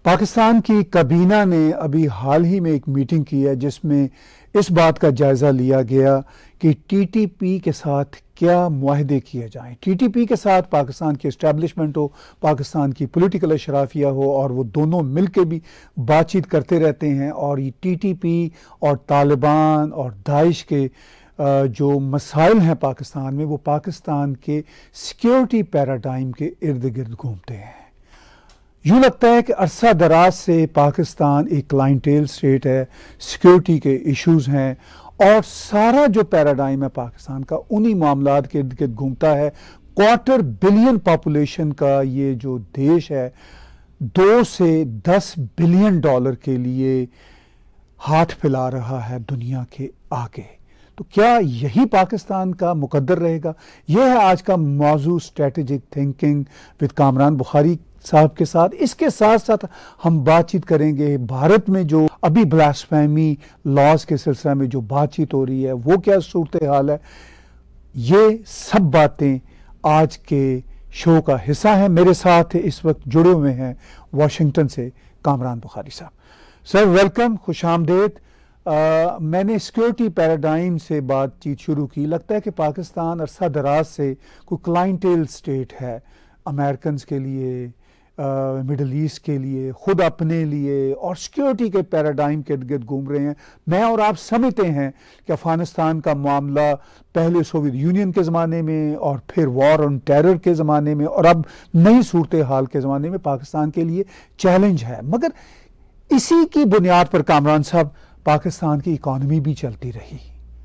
पाकिस्तान की काबीना ने अभी हाल ही में एक मीटिंग की है जिसमें इस बात का जायज़ा लिया गया कि टीटीपी के साथ क्या मुआहदे किए जाएं। टीटीपी के साथ पाकिस्तान की इस्टेब्लिशमेंट हो, पाकिस्तान की पॉलिटिकल अशराफिया हो, और वो दोनों मिल के भी बातचीत करते रहते हैं। और ये टीटीपी और तालिबान और दाइश के जो मसाइल हैं पाकिस्तान में, वो पाकिस्तान के सिक्योरिटी पैराडाइम के इर्द गिर्द घूमते हैं। यूँ लगता है कि अरसा दराज से पाकिस्तान एक क्लाइंटेल स्टेट है, सिक्योरिटी के इश्यूज़ हैं, और सारा जो पैराडाइम है पाकिस्तान का उन्हीं मामलात के इर्द गिर्द घूमता है। 250 बिलियन पॉपुलेशन का ये जो देश है, 2 से 10 बिलियन डॉलर के लिए हाथ फैला रहा है दुनिया के आगे। तो क्या यही पाकिस्तान का मुकद्दर रहेगा? यह है आज का मौजू strategic thinking with Kamran Bukhari साहब के साथ। इसके साथ साथ हम बातचीत करेंगे भारत में जो अभी ब्लास्फेमी लॉज के सिलसिले में जो बातचीत हो रही है वो क्या सूरत हाल है। ये सब बातें आज के शो का हिस्सा हैं। मेरे साथ इस वक्त जुड़े हुए हैं वाशिंगटन से कामरान बुखारी साहब। सर वेलकम, खुश आमदेद। मैंने सिक्योरिटी पैराडाइम से बातचीत शुरू की। लगता है कि पाकिस्तान अरसा दराज से कोई क्लाइंटेल स्टेट है अमेरिकन के लिए, मिडल ईस्ट के लिए, खुद अपने लिए, और सिक्योरिटी के पैराडाइम के इर्द गिर्द घूम रहे हैं। मैं और आप समझते हैं कि अफ़गानिस्तान का मामला पहले सोवियत यूनियन के ज़माने में, और फिर वॉर ऑन टेरर के ज़माने में, और अब नई सूरत हाल के ज़माने में पाकिस्तान के लिए चैलेंज है। मगर इसी की बुनियाद पर कामरान साहब पाकिस्तान की इकॉनमी भी चलती रही।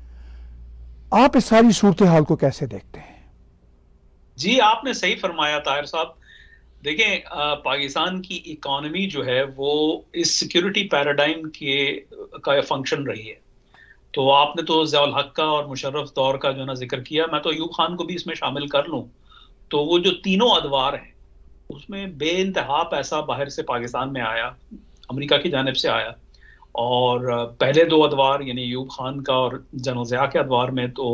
आप इस सारी सूरत हाल को कैसे देखते हैं? जी, आपने सही फरमाया ताहिर साहब। देखें, पाकिस्तान की इकॉनमी जो है वो इस सिक्योरिटी पैराडाइम का फंक्शन रही है। तो आपने तो ज़ियाउल हक का और मुशर्रफ दौर का जो ना जिक्र किया, मैं तो अयूब खान को भी इसमें शामिल कर लूँ। तो वो जो तीनों अदवार हैं उसमें बेइंतहा पैसा बाहर से पाकिस्तान में आया, अमेरिका की जानिब से आया। और पहले दो अदवार यानी अयूब खान का और जनरल ज़िया के अदवार में तो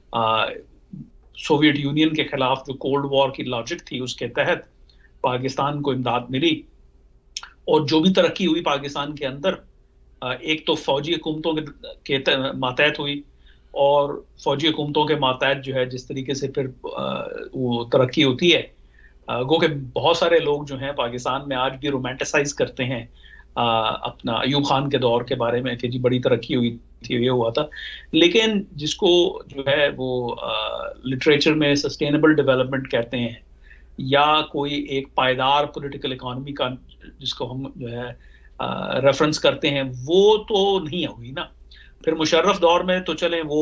सोवियत यूनियन के खिलाफ जो कोल्ड वॉर की लॉजिक थी उसके तहत पाकिस्तान को इमदाद मिली। और जो भी तरक्की हुई पाकिस्तान के अंदर, एक तो फौजी हुकूमतों के मातहत हुई, और फौजी हुकूमतों के मातहत जो है जिस तरीके से फिर वो तरक्की होती है, गो के बहुत सारे लोग जो हैं पाकिस्तान में आज भी रोमांटिसाइज करते हैं अपना अयूब खान के दौर के बारे में कि जी बड़ी तरक्की हुई थी, ये हुआ था। लेकिन जिसको जो है वो लिटरेचर में सस्टेनेबल डेवलपमेंट कहते हैं, या कोई एक पायदार पॉलिटिकल इकोनॉमी का जिसको हम जो है रेफरेंस करते हैं, वो तो नहीं हुई ना। फिर मुशर्रफ दौर में तो चले वो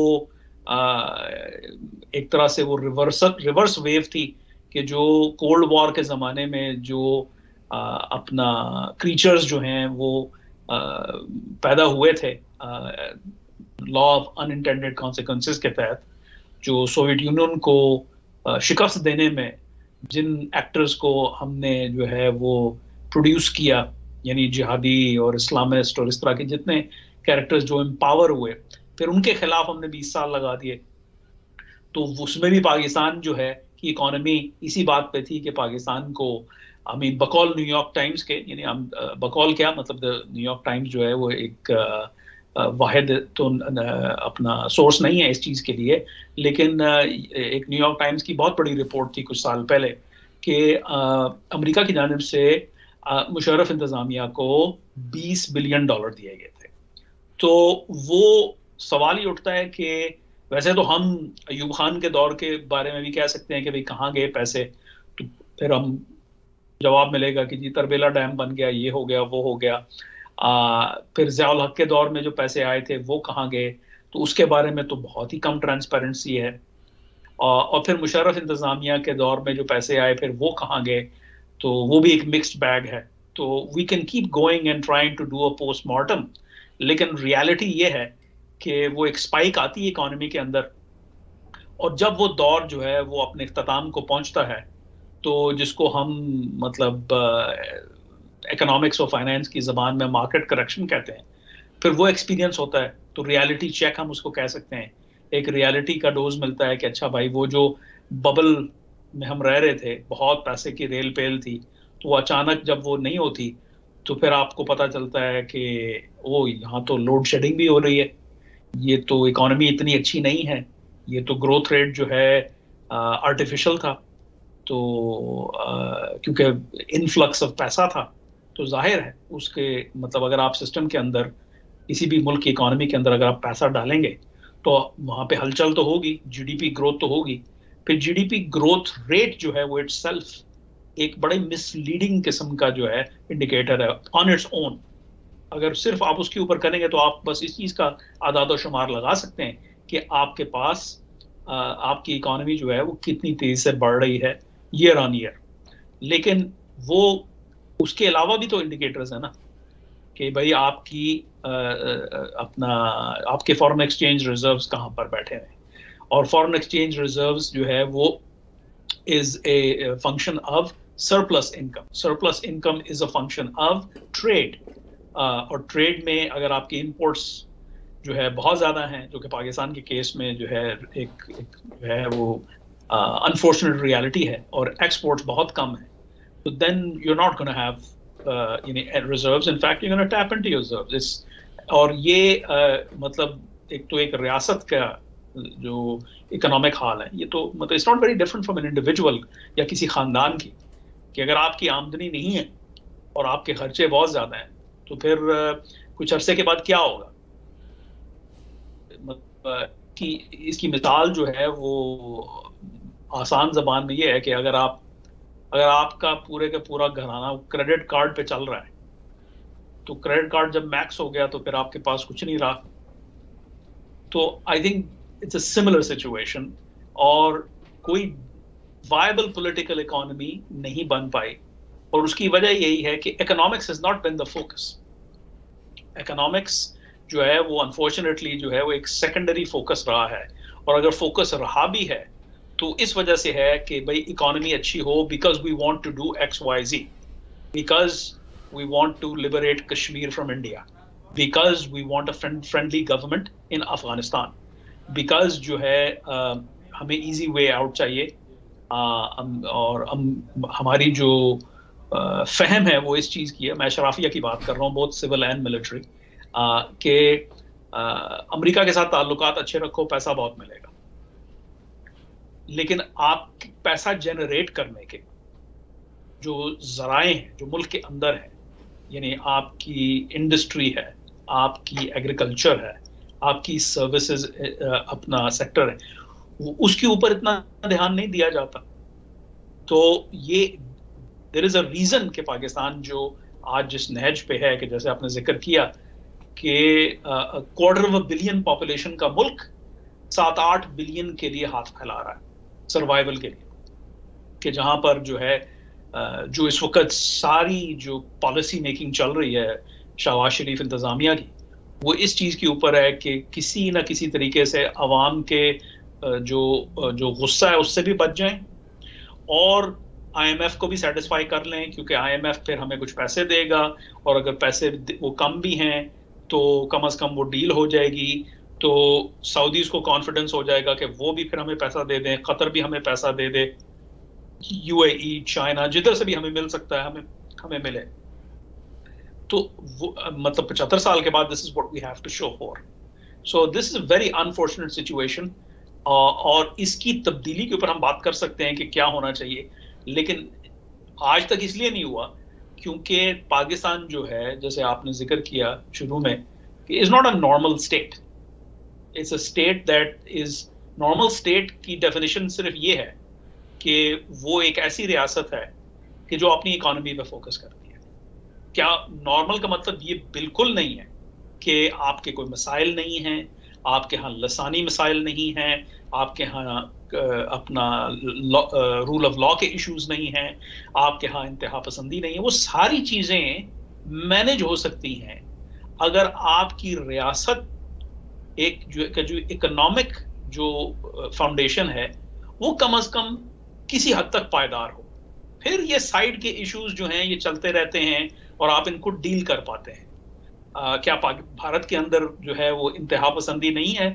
एक तरह से वो रिवर्स वेव थी कि जो कोल्ड वॉर के ज़माने में जो अपना क्रीचर्स जो हैं वो पैदा हुए थे लॉ ऑफ अनइंटेंडेड कॉन्सिक्वेंसेस के तहत, जो सोवियत यूनियन को शिकस्त देने में जिन एक्टर्स को हमने जो है वो प्रोड्यूस किया, यानी जिहादी और इस्लामिस्ट और इस तरह के जितने कैरेक्टर्स जो एम्पावर हुए, फिर उनके खिलाफ हमने 20 साल लगा दिए। तो उसमें भी पाकिस्तान जो है कि इकोनॉमी इसी बात पे थी कि पाकिस्तान को बकौल न्यूयॉर्क टाइम्स के, यानी हम बकौल क्या मतलब न्यूयॉर्क टाइम्स जो है वो एक वाहिद तो अपना सोर्स नहीं है इस चीज़ के लिए, लेकिन एक न्यूयॉर्क टाइम्स की बहुत बड़ी रिपोर्ट थी कुछ साल पहले कि अमेरिका की जानिब से मुशर्रफ इंतज़ामिया को $20 बिलियन दिए गए थे। तो वो सवाल ही उठता है कि वैसे तो हम अयूब खान के दौर के बारे में भी कह सकते हैं कि भाई कहाँ गए पैसे, तो फिर हम जवाब मिलेगा कि जी तरबेला डैम बन गया, ये हो गया, वो हो गया। फिर ज़ियाउल हक के दौर में जो पैसे आए थे वो कहाँ गए, तो उसके बारे में तो बहुत ही कम ट्रांसपेरेंसी है। और फिर मुशर्रफ इंतज़ामिया के दौर में जो पैसे आए फिर वो कहाँ गए, तो वो भी एक मिक्स्ड बैग है। तो we can keep going and trying to do a postmortem, लेकिन रियलिटी ये है कि वो एक स्पाइक आती है इकोनॉमी के अंदर, और जब वो दौर जो है वो अपने इख्तिताम को पहुंचता है, तो जिसको हम मतलब इकोनॉमिक्स और फाइनेंस की ज़बान में मार्केट करेक्शन कहते हैं, फिर वो एक्सपीरियंस होता है। तो रियलिटी चेक हम उसको कह सकते हैं, एक रियलिटी का डोज मिलता है कि अच्छा भाई वो जो बबल में हम रह रहे थे, बहुत पैसे की रेल पेल थी, तो वो अचानक जब वो नहीं होती तो फिर आपको पता चलता है कि ओ यहाँ तो लोड शेडिंग भी हो रही है, ये तो इकोनॉमी इतनी अच्छी नहीं है, ये तो ग्रोथ रेट जो है आर्टिफिशियल था। तो क्योंकि इनफ्लक्स ऑफ पैसा था, तो जाहिर है उसके मतलब अगर आप सिस्टम के अंदर किसी भी मुल्क की इकोनॉमी के अंदर अगर आप पैसा डालेंगे तो वहां पे हलचल तो होगी, जीडीपी ग्रोथ तो होगी। फिर जीडीपी ग्रोथ रेट जो है वो इटसेल्फ एक बड़े मिसलीडिंग किस्म का जो है इंडिकेटर है ऑन इट्स ओन। अगर सिर्फ आप उसके ऊपर करेंगे तो आप बस इस चीज का आदाद और शुमार लगा सकते हैं कि आपके पास आपकी इकोनॉमी जो है वो कितनी तेजी से बढ़ रही है ईयर ऑन ईयर। लेकिन वो उसके अलावा भी तो इंडिकेटर्स है ना कि भाई आपकी अपना आपके फॉरेन एक्सचेंज रिजर्व्स कहाँ पर बैठे हैं, और फॉरेन एक्सचेंज रिजर्व्स जो है वो is a function of surplus income. Surplus income is a function of trade, और ट्रेड में अगर आपकी इंपोर्ट्स जो है बहुत ज्यादा हैं, जो कि पाकिस्तान के केस में जो है एक जो है वो अनफॉर्चुनेट रियलिटी है, और एक्सपोर्ट्स बहुत कम है, तो then you are not gonna have reserves, in fact you gonna tap into your reserves. और ये मतलब एक तो एक रियासत का जो इकोनॉमिक हाल है, ये तो मतलब it's not very different from an individual या किसी खानदान की, कि अगर आपकी आमदनी नहीं है और आपके खर्चे बहुत ज्यादा हैं तो फिर कुछ अरसे के बाद क्या होगा। कि इसकी मिसाल जो है वो आसान जबान में ये है कि अगर आपका पूरे का पूरा घराना क्रेडिट कार्ड पे चल रहा है, तो क्रेडिट कार्ड जब मैक्स हो गया तो फिर आपके पास कुछ नहीं रहा। तो I think it's a similar situation, और कोई वायबल पॉलिटिकल इकोनॉमी नहीं बन पाई, और उसकी वजह यही है कि economics is not been the focus. Economics जो है वो अनफॉर्चुनेटली जो है वो एक सेकेंडरी फोकस रहा है, और अगर फोकस रहा भी है तो इस वजह से है कि भाई इकोनॉमी अच्छी हो because we want to do X Y Z, because we want to liberate Kashmir from India, because we want a friendly government in Afghanistan, because जो है हमें इजी वे आउट चाहिए, और हमारी जो फहम है वो इस चीज़ की है, मैं शराफिया की बात कर रहा हूँ, बोथ सिविल एंड मिलिट्री, कि अमेरिका के साथ ताल्लुकात अच्छे रखो, पैसा बहुत मिलेगा। लेकिन आप पैसा जनरेट करने के जो जराए हैं जो मुल्क के अंदर है, यानी आपकी इंडस्ट्री है, आपकी एग्रीकल्चर है, आपकी सर्विसेज अपना सेक्टर है, उसके ऊपर इतना ध्यान नहीं दिया जाता। तो ये देयर इज अ रीजन कि पाकिस्तान जो आज जिस नहज पे है, कि जैसे आपने जिक्र किया कि $250 बिलियन पॉपुलेशन का मुल्क 7-8 बिलियन के लिए हाथ फैला रहा है सर्वाइवल के लिए, कि जहां पर जो है जो इस वक्त सारी जो पॉलिसी मेकिंग चल रही है शहबाज शरीफ इंतजामिया की, वो इस चीज के ऊपर है कि किसी ना किसी तरीके से अवाम के जो गुस्सा है उससे भी बच जाएं, और IMF को भी सेटिस्फाई कर लें, क्योंकि IMF फिर हमें कुछ पैसे देगा, और अगर पैसे वो कम भी हैं तो कम से कम वो डील हो जाएगी, तो सऊदीज को कॉन्फिडेंस हो जाएगा कि वो भी फिर हमें पैसा दे दें, कतर भी हमें पैसा दे दे, UAE, चाइना, जिधर से भी हमें मिल सकता है हमें मिले। तो वो मतलब 75 साल के बाद this is what we have to show for. So this is a very unfortunate situation, और इसकी तब्दीली के ऊपर हम बात कर सकते हैं कि क्या होना चाहिए, लेकिन आज तक इसलिए नहीं हुआ क्योंकि पाकिस्तान जो है, जैसे आपने जिक्र किया शुरू में, कि is not a normal state, it's a state that is normal. State की डेफिनेशन सिर्फ ये है कि वो एक ऐसी रियासत है कि जो अपनी इकोनॉमी पे फोकस करती है। क्या नॉर्मल का मतलब ये बिल्कुल नहीं है कि आपके कोई मसाइल नहीं हैं, आपके यहाँ लसानी मसाइल नहीं हैं, आपके यहाँ अपना रूल ऑफ लॉ के इश्यूज नहीं हैं, आपके यहाँ इंतहा पसंदी नहीं है। वो सारी चीजें मैनेज हो सकती हैं अगर आपकी रियासत एक जो इकोनॉमिक जो फाउंडेशन है वो कम से कम किसी हद तक पायदार हो। फिर ये साइड के इश्यूज जो हैं ये चलते रहते हैं और आप इनको डील कर पाते हैं। क्या भारत के अंदर जो है वो इंतहा पसंदी नहीं है?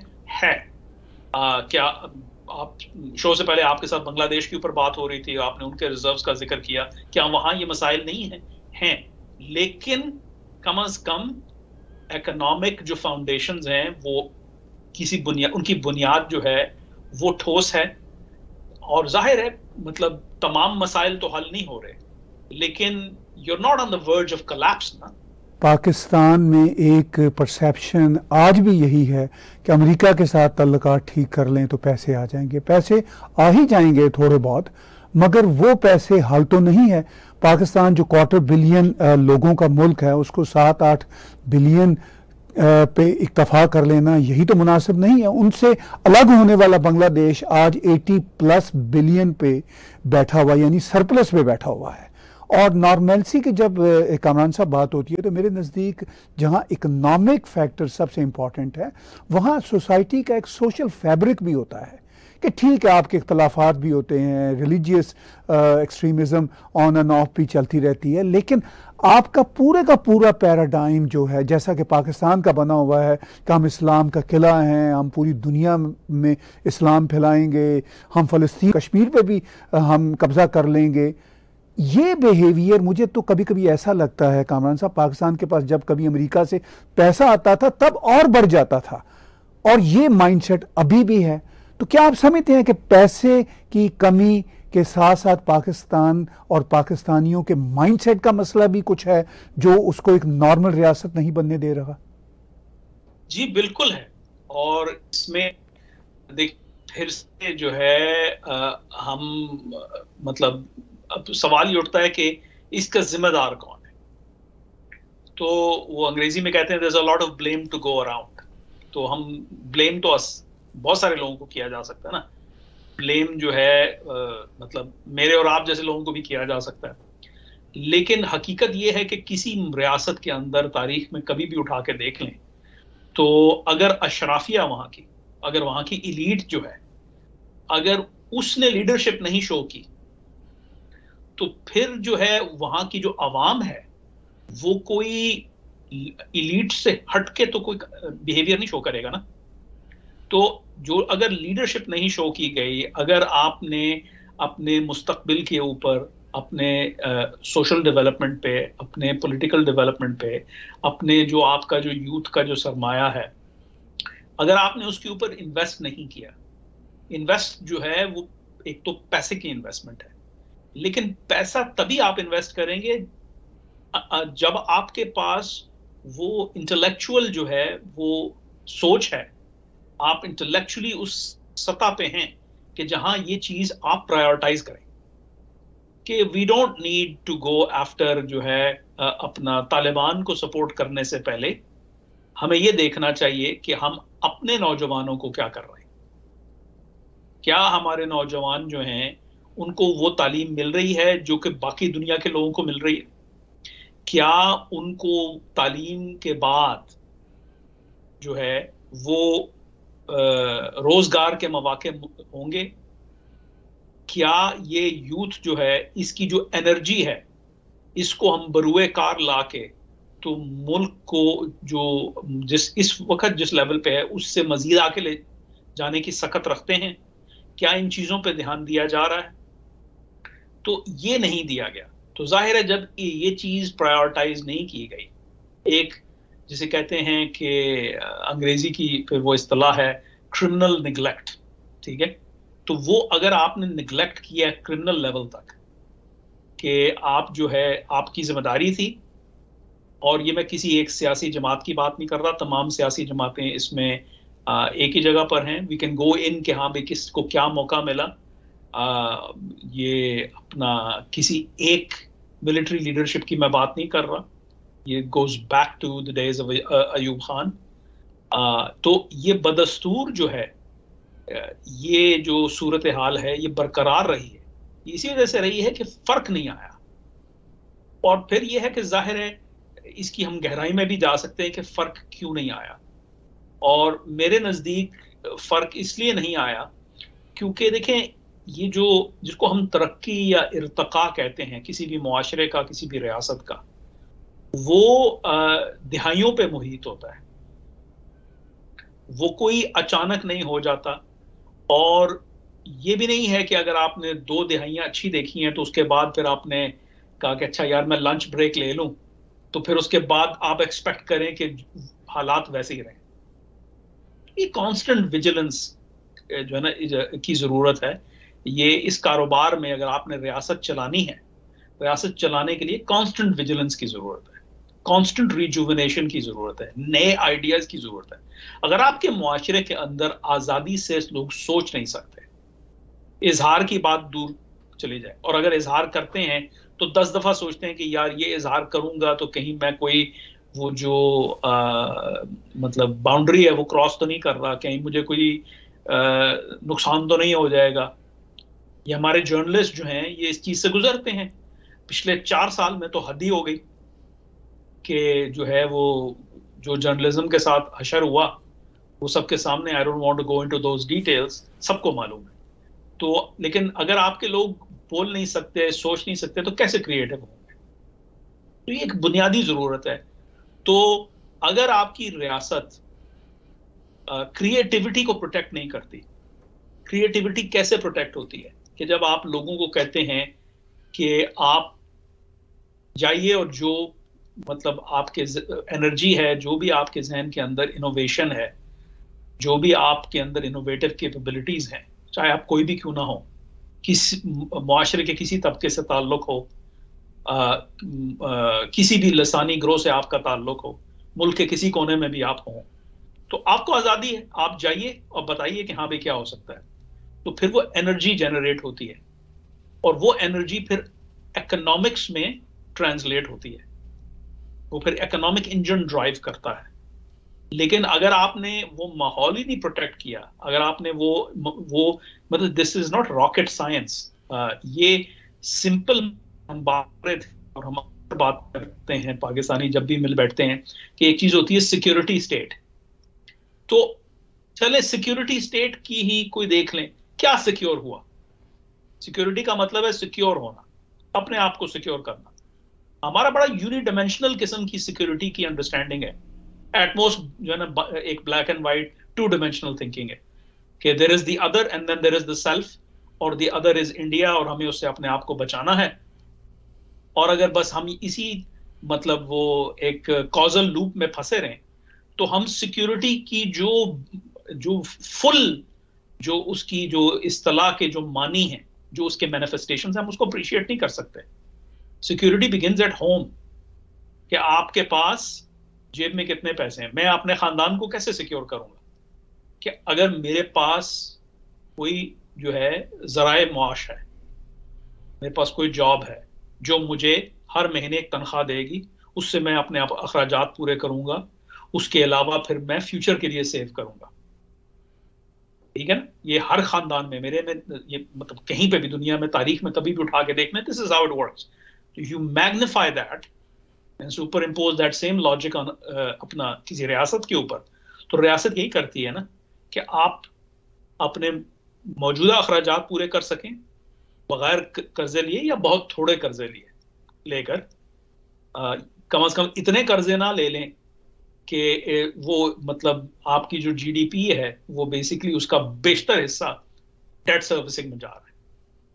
क्या आप शो से पहले आपके साथ बांग्लादेश के ऊपर बात हो रही थी, आपने उनके रिजर्व्स का जिक्र किया, क्या वहां ये मसाइल नहीं है? हैं, लेकिन कम से कम इकोनॉमिक जो फाउंडेशंस हैं वो उनकी बुनियाद जो है वो ठोस है। और जाहिर है मतलब तमाम मसाइल तो हल नहीं हो रहे, लेकिन you're not on the verge of collapse ना। पाकिस्तान में एक परसेप्शन आज भी यही है कि अमेरिका के साथ तल्लुकात ठीक कर लें तो पैसे आ जाएंगे। पैसे आ ही जाएंगे थोड़े बहुत, मगर वो पैसे हल तो नहीं है। पाकिस्तान जो 250 बिलियन लोगों का मुल्क है, उसको 7-8 बिलियन पे इक्तफा कर लेना यही तो मुनासिब नहीं है। उनसे अलग होने वाला बांग्लादेश आज 80+ बिलियन पे बैठा हुआ, यानी सरप्लस पे बैठा हुआ है। और नॉर्मलसी की जब कामरान साहब बात होती है तो मेरे नज़दीक जहाँ इकोनॉमिक फैक्टर सबसे इम्पॉर्टेंट है, वहाँ सोसाइटी का एक सोशल फैब्रिक भी होता है कि ठीक है आपके इख्तलाफात भी होते हैं, religious extremism on and off भी चलती रहती है, लेकिन आपका पूरे का पूरा पैराडाइम जो है, जैसा कि पाकिस्तान का बना हुआ है कि हम इस्लाम का किला हैं, हम पूरी दुनिया में इस्लाम फैलाएंगे, हम फ़लस्तीन कश्मीर पे भी हम कब्ज़ा कर लेंगे। ये बिहेवियर मुझे तो कभी कभी ऐसा लगता है कामरान साहब, पाकिस्तान के पास जब कभी अमेरिका से पैसा आता था तब और बढ़ जाता था, और ये माइंडसेट अभी भी है। तो क्या आप समझते हैं कि पैसे की कमी के साथ साथ पाकिस्तान और पाकिस्तानियों के माइंडसेट का मसला भी कुछ है जो उसको एक नॉर्मल रियासत नहीं बनने दे रहा? जी बिल्कुल है। और इसमें देख फिर से जो है हम मतलब अब सवाल ये उठता है कि इसका जिम्मेदार कौन है। तो वो अंग्रेजी में कहते हैं there's a lot of blame to go around। तो हम ब्लेम तो बहुत सारे लोगों को किया जा सकता है ना। ब्लेम जो है मतलब मेरे और आप जैसे लोगों को भी किया जा सकता है, लेकिन हकीकत ये है कि किसी रियासत के अंदर तारीख में कभी भी उठा के देख लें तो अगर अशराफिया अगर वहां की इलीट जो है, अगर उसने लीडरशिप नहीं शो की, तो फिर जो है वहां की जो अवाम है वो कोई इलीट से हटके तो कोई बिहेवियर नहीं शो करेगा ना। तो जो अगर लीडरशिप नहीं शो की गई, अगर आपने अपने मुस्तकबिल के ऊपर, अपने सोशल डेवलपमेंट पे, अपने पॉलिटिकल डेवलपमेंट पे, अपने जो आपका जो यूथ का जो सरमाया है, अगर आपने उसके ऊपर इन्वेस्ट नहीं किया, इन्वेस्ट जो है वो एक तो पैसे की इन्वेस्टमेंट है, लेकिन पैसा तभी आप इन्वेस्ट करेंगे जब आपके पास वो इंटेलेक्चुअल जो है वो सोच है, आप इंटेलेक्चुअली उस सतह पे हैं कि जहां ये चीज आप प्रायोरिटाइज करें कि we don't need to go after जो है अपना तालिबान को सपोर्ट करने से पहले हमें ये देखना चाहिए कि हम अपने नौजवानों को क्या कर रहे हैं। क्या हमारे नौजवान जो हैं उनको वो तालीम मिल रही है जो कि बाकी दुनिया के लोगों को मिल रही है? क्या उनको तालीम के बाद जो है वो रोजगार के मौके होंगे? क्या ये यूथ जो है इसकी जो एनर्जी है इसको हम बरुए कार लाके तो मुल्क को जो इस वक्त जिस लेवल पे है उससे मजीद आके ले जाने की सकत रखते हैं? क्या इन चीजों पे ध्यान दिया जा रहा है? तो ये नहीं दिया गया। तो जाहिर है जब ये चीज प्रायोरिटाइज नहीं की गई, एक जिसे कहते हैं कि अंग्रेजी की फिर वो इस्तिलाह है क्रिमिनल निगलेक्ट, ठीक है? तो वो अगर आपने निगलेक्ट किया है क्रिमिनल लेवल तक कि आप जो है आपकी जिम्मेदारी थी, और ये मैं किसी एक सियासी जमात की बात नहीं कर रहा, तमाम सियासी जमातें इसमें एक ही जगह पर हैं। वी कैन गो इन कि हाँ भाई किसको क्या मौका मिला। ये अपना किसी एक मिलिट्री लीडरशिप की मैं बात नहीं कर रहा, ये goes back to the days of Ayub Khan. तो ये बदस्तूर जो है, ये जो सूरत हाल है ये बरकरार रही है, इसी वजह से रही है कि फर्क नहीं आया। और फिर ये है कि जाहिर है इसकी हम गहराई में भी जा सकते हैं कि फर्क क्यों नहीं आया। और मेरे नजदीक फर्क इसलिए नहीं आया क्योंकि देखें ये जो जिसको हम तरक्की या इर्तका कहते हैं किसी भी मुआशरे का, किसी भी रियासत का, वो दिहाइयों पे मुहित होता है, वो कोई अचानक नहीं हो जाता। और ये भी नहीं है कि अगर आपने 2 दिहाइयां अच्छी देखी हैं तो उसके बाद फिर आपने कहा कि अच्छा यार मैं लंच ब्रेक ले लूं तो फिर उसके बाद आप एक्सपेक्ट करें कि हालात वैसे ही रहें। ये कांस्टेंट विजिलेंस जो है ना की जरूरत है। ये इस कारोबार में अगर आपने रियासत चलानी है, रियासत चलाने के लिए कांस्टेंट विजिलेंस की जरूरत है, कांस्टेंट रिजुविनेशन की जरूरत है, नए आइडियाज की जरूरत है। अगर आपके मुआशरे के अंदर आजादी से लोग सोच नहीं सकते, इजहार की बात दूर चली जाए, और अगर इजहार करते हैं तो 10 दफा सोचते हैं कि यार ये इजहार करूंगा तो कहीं मैं कोई वो जो मतलब बाउंड्री है वो क्रॉस तो नहीं कर रहा, कहीं मुझे कोई नुकसान तो नहीं हो जाएगा। ये हमारे जर्नलिस्ट जो हैं ये इस चीज से गुजरते हैं। पिछले 4 साल में तो हद ही हो गई कि जो है वो जो जर्नलिज्म के साथ हशर हुआ वो सबके सामने, I don't want to go into those details, सबको मालूम है। तो लेकिन अगर आपके लोग बोल नहीं सकते, सोच नहीं सकते, तो कैसे क्रिएटिव होंगे? तो ये एक बुनियादी जरूरत है। तो अगर आपकी रियासत क्रिएटिविटी को प्रोटेक्ट नहीं करती, क्रिएटिविटी कैसे प्रोटेक्ट होती है? कि जब आप लोगों को कहते हैं कि आप जाइए और जो मतलब आपके एनर्जी है, जो भी आपके जहन के अंदर इनोवेशन है, जो भी आपके अंदर इनोवेटिव कैपेबिलिटीज हैं, चाहे आप कोई भी क्यों ना हो, किसी मुआशरे के किसी तबके से ताल्लुक हो, किसी भी लसानी ग्रोह से आपका ताल्लुक हो, मुल्क के किसी कोने में भी आप हो, तो आपको आज़ादी है, आप जाइए और बताइए कि हाँ भाई क्या हो सकता है। तो फिर वो एनर्जी जनरेट होती है और वो एनर्जी फिर इकोनॉमिक्स में ट्रांसलेट होती है, वो फिर इकोनॉमिक इंजन ड्राइव करता है। लेकिन अगर आपने वो माहौल ही नहीं प्रोटेक्ट किया, अगर आपने वो मतलब this is not rocket science, ये सिंपल हम बात और हम बात करते हैं पाकिस्तानी जब भी मिल बैठते हैं कि एक चीज होती है सिक्योरिटी स्टेट। तो चले सिक्योरिटी स्टेट की ही कोई देख लें, क्या सिक्योर हुआ? सिक्योरिटी का मतलब है सिक्योर होना, अपने आप को सिक्योर करना। हमारा बड़ा यूनिडायमेंशनल किस्म की सिक्योरिटी की अंडरस्टैंडिंग है। एटमोस्ट जो है ना एक black and white 2 dimensional thinking है कि there is the other and then there is the self, और द अदर इज इंडिया, और हमें उससे अपने आप को बचाना है। और अगर बस हम इसी मतलब वो एक कॉजल लूप में फंसे रहें तो हम सिक्योरिटी की जो फुल जो उसकी जो इस्तिलाह के जो मानी है, जो उसके मैनिफेस्टेशंस हैं, हम उसको अप्रिशिएट नहीं कर सकते। सिक्योरिटी बिगिंस एट होम, कि आपके पास जेब में कितने पैसे हैं। मैं अपने खानदान को कैसे सिक्योर करूंगा? कि अगर मेरे पास कोई जो है जराए मुआश है, मेरे पास कोई जॉब है जो मुझे हर महीने एक तनख्वाह देगी, उससे मैं अपने आप अखराजात पूरे करूंगा, उसके अलावा फिर मैं फ्यूचर के लिए सेव करूंगा। ठीक है ना? ये हर खानदान में, मेरे में, ये मतलब कहीं पे भी दुनिया में तारीख में कभी भी उठा के देखना, this is how it works. तो you magnify that and superimpose that same logic on अपना किसी रियासत के ऊपर। तो रियासत यही करती है ना कि आप अपने मौजूदा अखराजात पूरे कर सकें बगैर कर्जे लिए या बहुत थोड़े कर्जे लेकर, कम से कम इतने कर्जे ना ले लें कि वो मतलब आपकी जो जीडीपी है वो बेसिकली उसका बेशतर हिस्सा डेट सर्विसिंग में जा रहा है।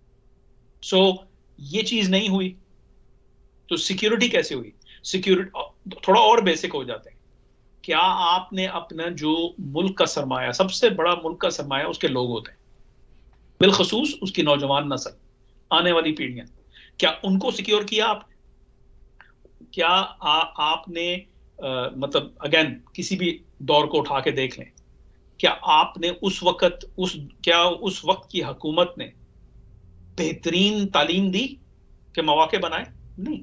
सो ये चीज नहीं हुई तो सिक्योरिटी कैसे हुई? सिक्योरिटी थोड़ा और बेसिक हो जाते हैं। क्या आपने अपना जो मुल्क का सरमाया, सबसे बड़ा मुल्क का सरमाया उसके लोग होते हैं, बिलखसूस उसकी नौजवान नस्ल, आने वाली पीढ़ियां, क्या उनको सिक्योर किया आपने? क्या आपने मतलब अगेन किसी भी दौर को उठा के देख लें, क्या आपने उस वक्त की हुकूमत ने बेहतरीन तालीम दी कि मौके बनाए? नहीं।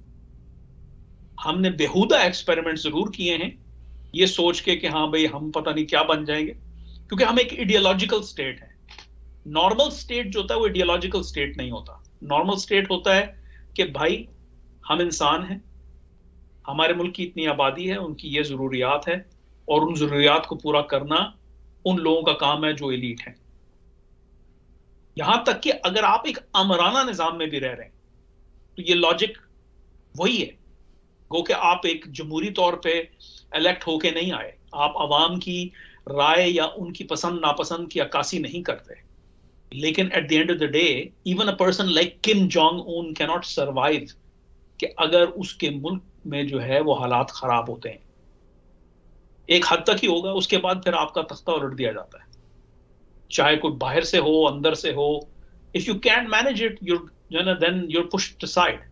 हमने बेहुदा एक्सपेरिमेंट जरूर किए हैं ये सोच के कि हाँ भाई हम पता नहीं क्या बन जाएंगे, क्योंकि हम एक आइडियोलॉजिकल स्टेट है। नॉर्मल स्टेट जो होता है वो आइडियोलॉजिकल स्टेट नहीं होता। नॉर्मल स्टेट होता है कि भाई हम इंसान हैं, हमारे मुल्क की इतनी आबादी है, उनकी ये जरूरियात है, और उन जरूरियात को पूरा करना उन लोगों का काम है जो एलीट है। यहां तक कि अगर आप एक अमराना निजाम में भी रह रहे हैं तो ये लॉजिक वही है, गो कि आप एक जमहूरी तौर पे इलेक्ट होके नहीं आए, आप अवाम की राय या उनकी पसंद नापसंद की अक्कासी नहीं करते, लेकिन at the end of the day even a person like Kim Jong Un can not survive कि अगर उसके मुल्क में जो है वो हालात खराब होते हैं। एक हद तक ही होगा, उसके बाद फिर आपका तख्ता उलट दिया जाता है, चाहे कोई बाहर से हो अंदर से हो। If you can manage it, then you're pushed aside.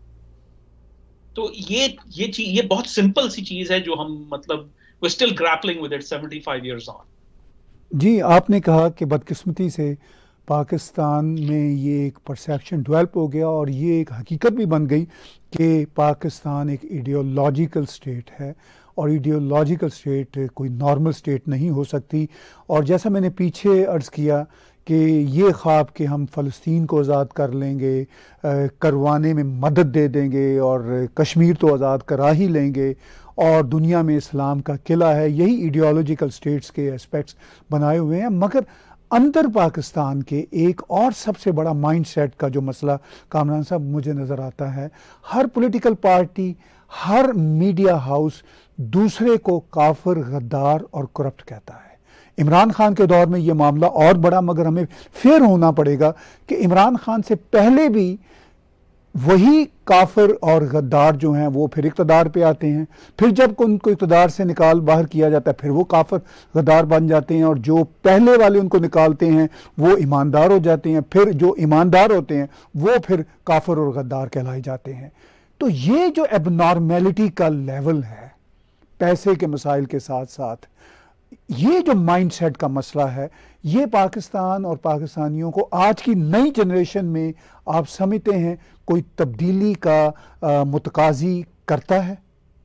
तो ये बहुत सिंपल सी चीज है जो हम मतलब we still grappling with it 75 years on. जी, आपने कहा कि बदकिस्मती से पाकिस्तान में ये एक परसेप्शन डेवलप हो गया और ये एक हकीकत भी बन गई कि पाकिस्तान एक आइडियोलॉजिकल स्टेट है और आइडियोलॉजिकल स्टेट कोई नॉर्मल स्टेट नहीं हो सकती। और जैसा मैंने पीछे अर्ज़ किया कि ये ख्वाब कि हम फ़लस्तीन को आज़ाद कर लेंगे, करवाने में मदद दे देंगे और कश्मीर तो आज़ाद करा ही लेंगे और दुनिया में इस्लाम का किला है, यही आइडियोलॉजिकल स्टेट्स के एस्पेक्ट्स बनाए हुए हैं। मगर अंदर पाकिस्तान के एक और सबसे बड़ा माइंडसेट का जो मसला कामरान साहब मुझे नज़र आता है, हर पॉलिटिकल पार्टी, हर मीडिया हाउस दूसरे को काफिर, गद्दार और करप्ट कहता है। इमरान खान के दौर में ये मामला और बड़ा, मगर हमें फेयर होना पड़ेगा कि इमरान खान से पहले भी वही काफिर और गद्दार जो हैं वो फिर इक़्तिदार पे आते हैं, फिर जब उनको इक़्तिदार से निकाल बाहर किया जाता है फिर वो काफिर गद्दार बन जाते हैं, और जो पहले वाले उनको निकालते हैं वो ईमानदार हो जाते हैं, फिर जो ईमानदार होते हैं वो फिर काफिर और गद्दार कहलाए जाते हैं। तो ये जो एबनॉर्मेलिटी का लेवल है पैसे के मसाइल के साथ साथ, ये जो माइंडसेट का मसला है, ये पाकिस्तान और पाकिस्तानियों को आज की नई जनरेशन में आप समझते हैं कोई तब्दीली का मुतकाजी करता है?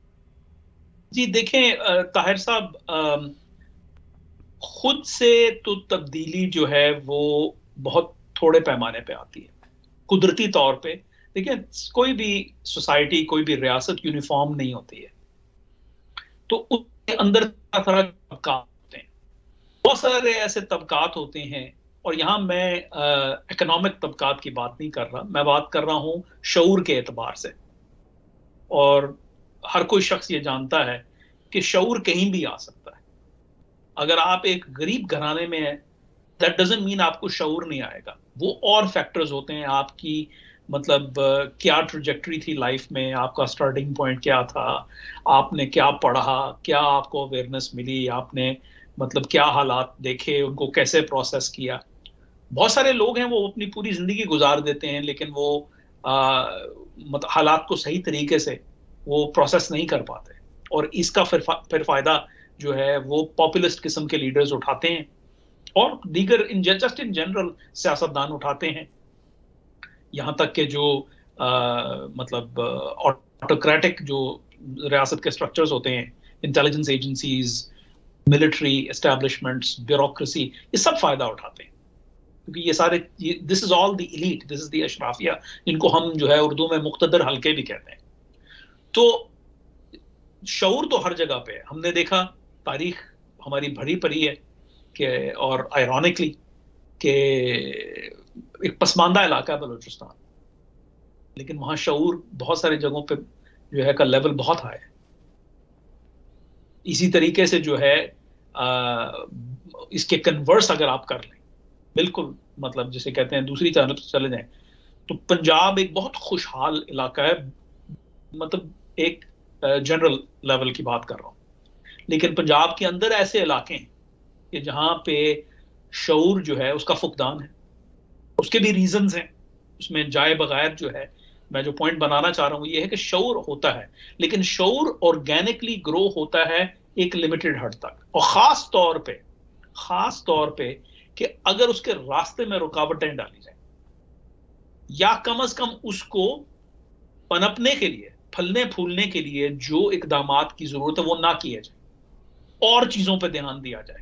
जी देखें ताहिर साहब, खुद से तो तब्दीली जो है वो बहुत थोड़े पैमाने पे आती है, कुदरती तौर पे। देखिए कोई भी सोसाइटी, कोई भी रियासत यूनिफॉर्म नहीं होती है, तो उसके अंदर तरह तबकात होते हैं, बहुत सारे ऐसे तबकात होते हैं। और यहाँ मैं इकोनॉमिक तबकात की बात नहीं कर रहा, मैं बात कर रहा हूँ शऊर के एतबार से। और हर कोई शख्स ये जानता है कि शऊर कहीं भी आ सकता है। अगर आप एक गरीब घराने में हैं, दैट डजंट मीन आपको शऊर नहीं आएगा। वो और फैक्टर्स होते हैं, आपकी मतलब क्या ट्रजेक्टरी थी लाइफ में, आपका स्टार्टिंग पॉइंट क्या था, आपने क्या पढ़ा, क्या आपको अवेयरनेस मिली, आपने मतलब क्या हालात देखे, उनको कैसे प्रोसेस किया। बहुत सारे लोग हैं वो अपनी पूरी जिंदगी गुजार देते हैं, लेकिन वो मतलब हालात को सही तरीके से वो प्रोसेस नहीं कर पाते, और इसका फिर फायदा जो है वो पॉपुलिस्ट किस्म के लीडर्स उठाते हैं और दीगर जस्ट इन जनरल सियासतदान उठाते हैं। यहाँ तक के जो मतलब ऑटोक्रेटिक जो रियासत के स्ट्रक्चर्स होते हैं, intelligence agencies, military establishments, bureaucracy, ये सब फायदा उठाते हैं, क्योंकि ये सारे this is all the elite, this is the अशराफिया, जिनको हम जो है उर्दू में मुक्तदर हल्के भी कहते हैं। तो शऊर तो हर जगह पे है। हमने देखा, तारीख हमारी भरी पड़ी है कि, और आयरॉनिकली कि एक पसमानदा इलाका है बलूचिस्तान, लेकिन वहां शऊर बहुत सारी जगहों पे जो है का लेवल बहुत हाई है। इसी तरीके से जो है इसके कन्वर्स अगर आप कर लें, बिल्कुल मतलब जिसे कहते हैं दूसरी तरफ चले जाएं, तो पंजाब एक बहुत खुशहाल इलाका है, मतलब एक जनरल लेवल की बात कर रहा हूं। लेकिन पंजाब के अंदर ऐसे इलाके हैं कि जहां पे शऊर जो है उसका फुकदान है। उसके भी रीजंस हैं, उसमें जाए बगैर जो है मैं जो पॉइंट बनाना चाह रहा हूं ये है कि शऊर होता है, लेकिन शऊर ऑर्गेनिकली ग्रो होता है एक लिमिटेड हद तक, और खास तौर पे कि अगर उसके रास्ते में रुकावटें डाली जाए, या कम से कम उसको पनपने के लिए, फलने फूलने के लिए जो इकदामात की जरूरत है वो ना किया जाए और चीजों पे ध्यान दिया जाए,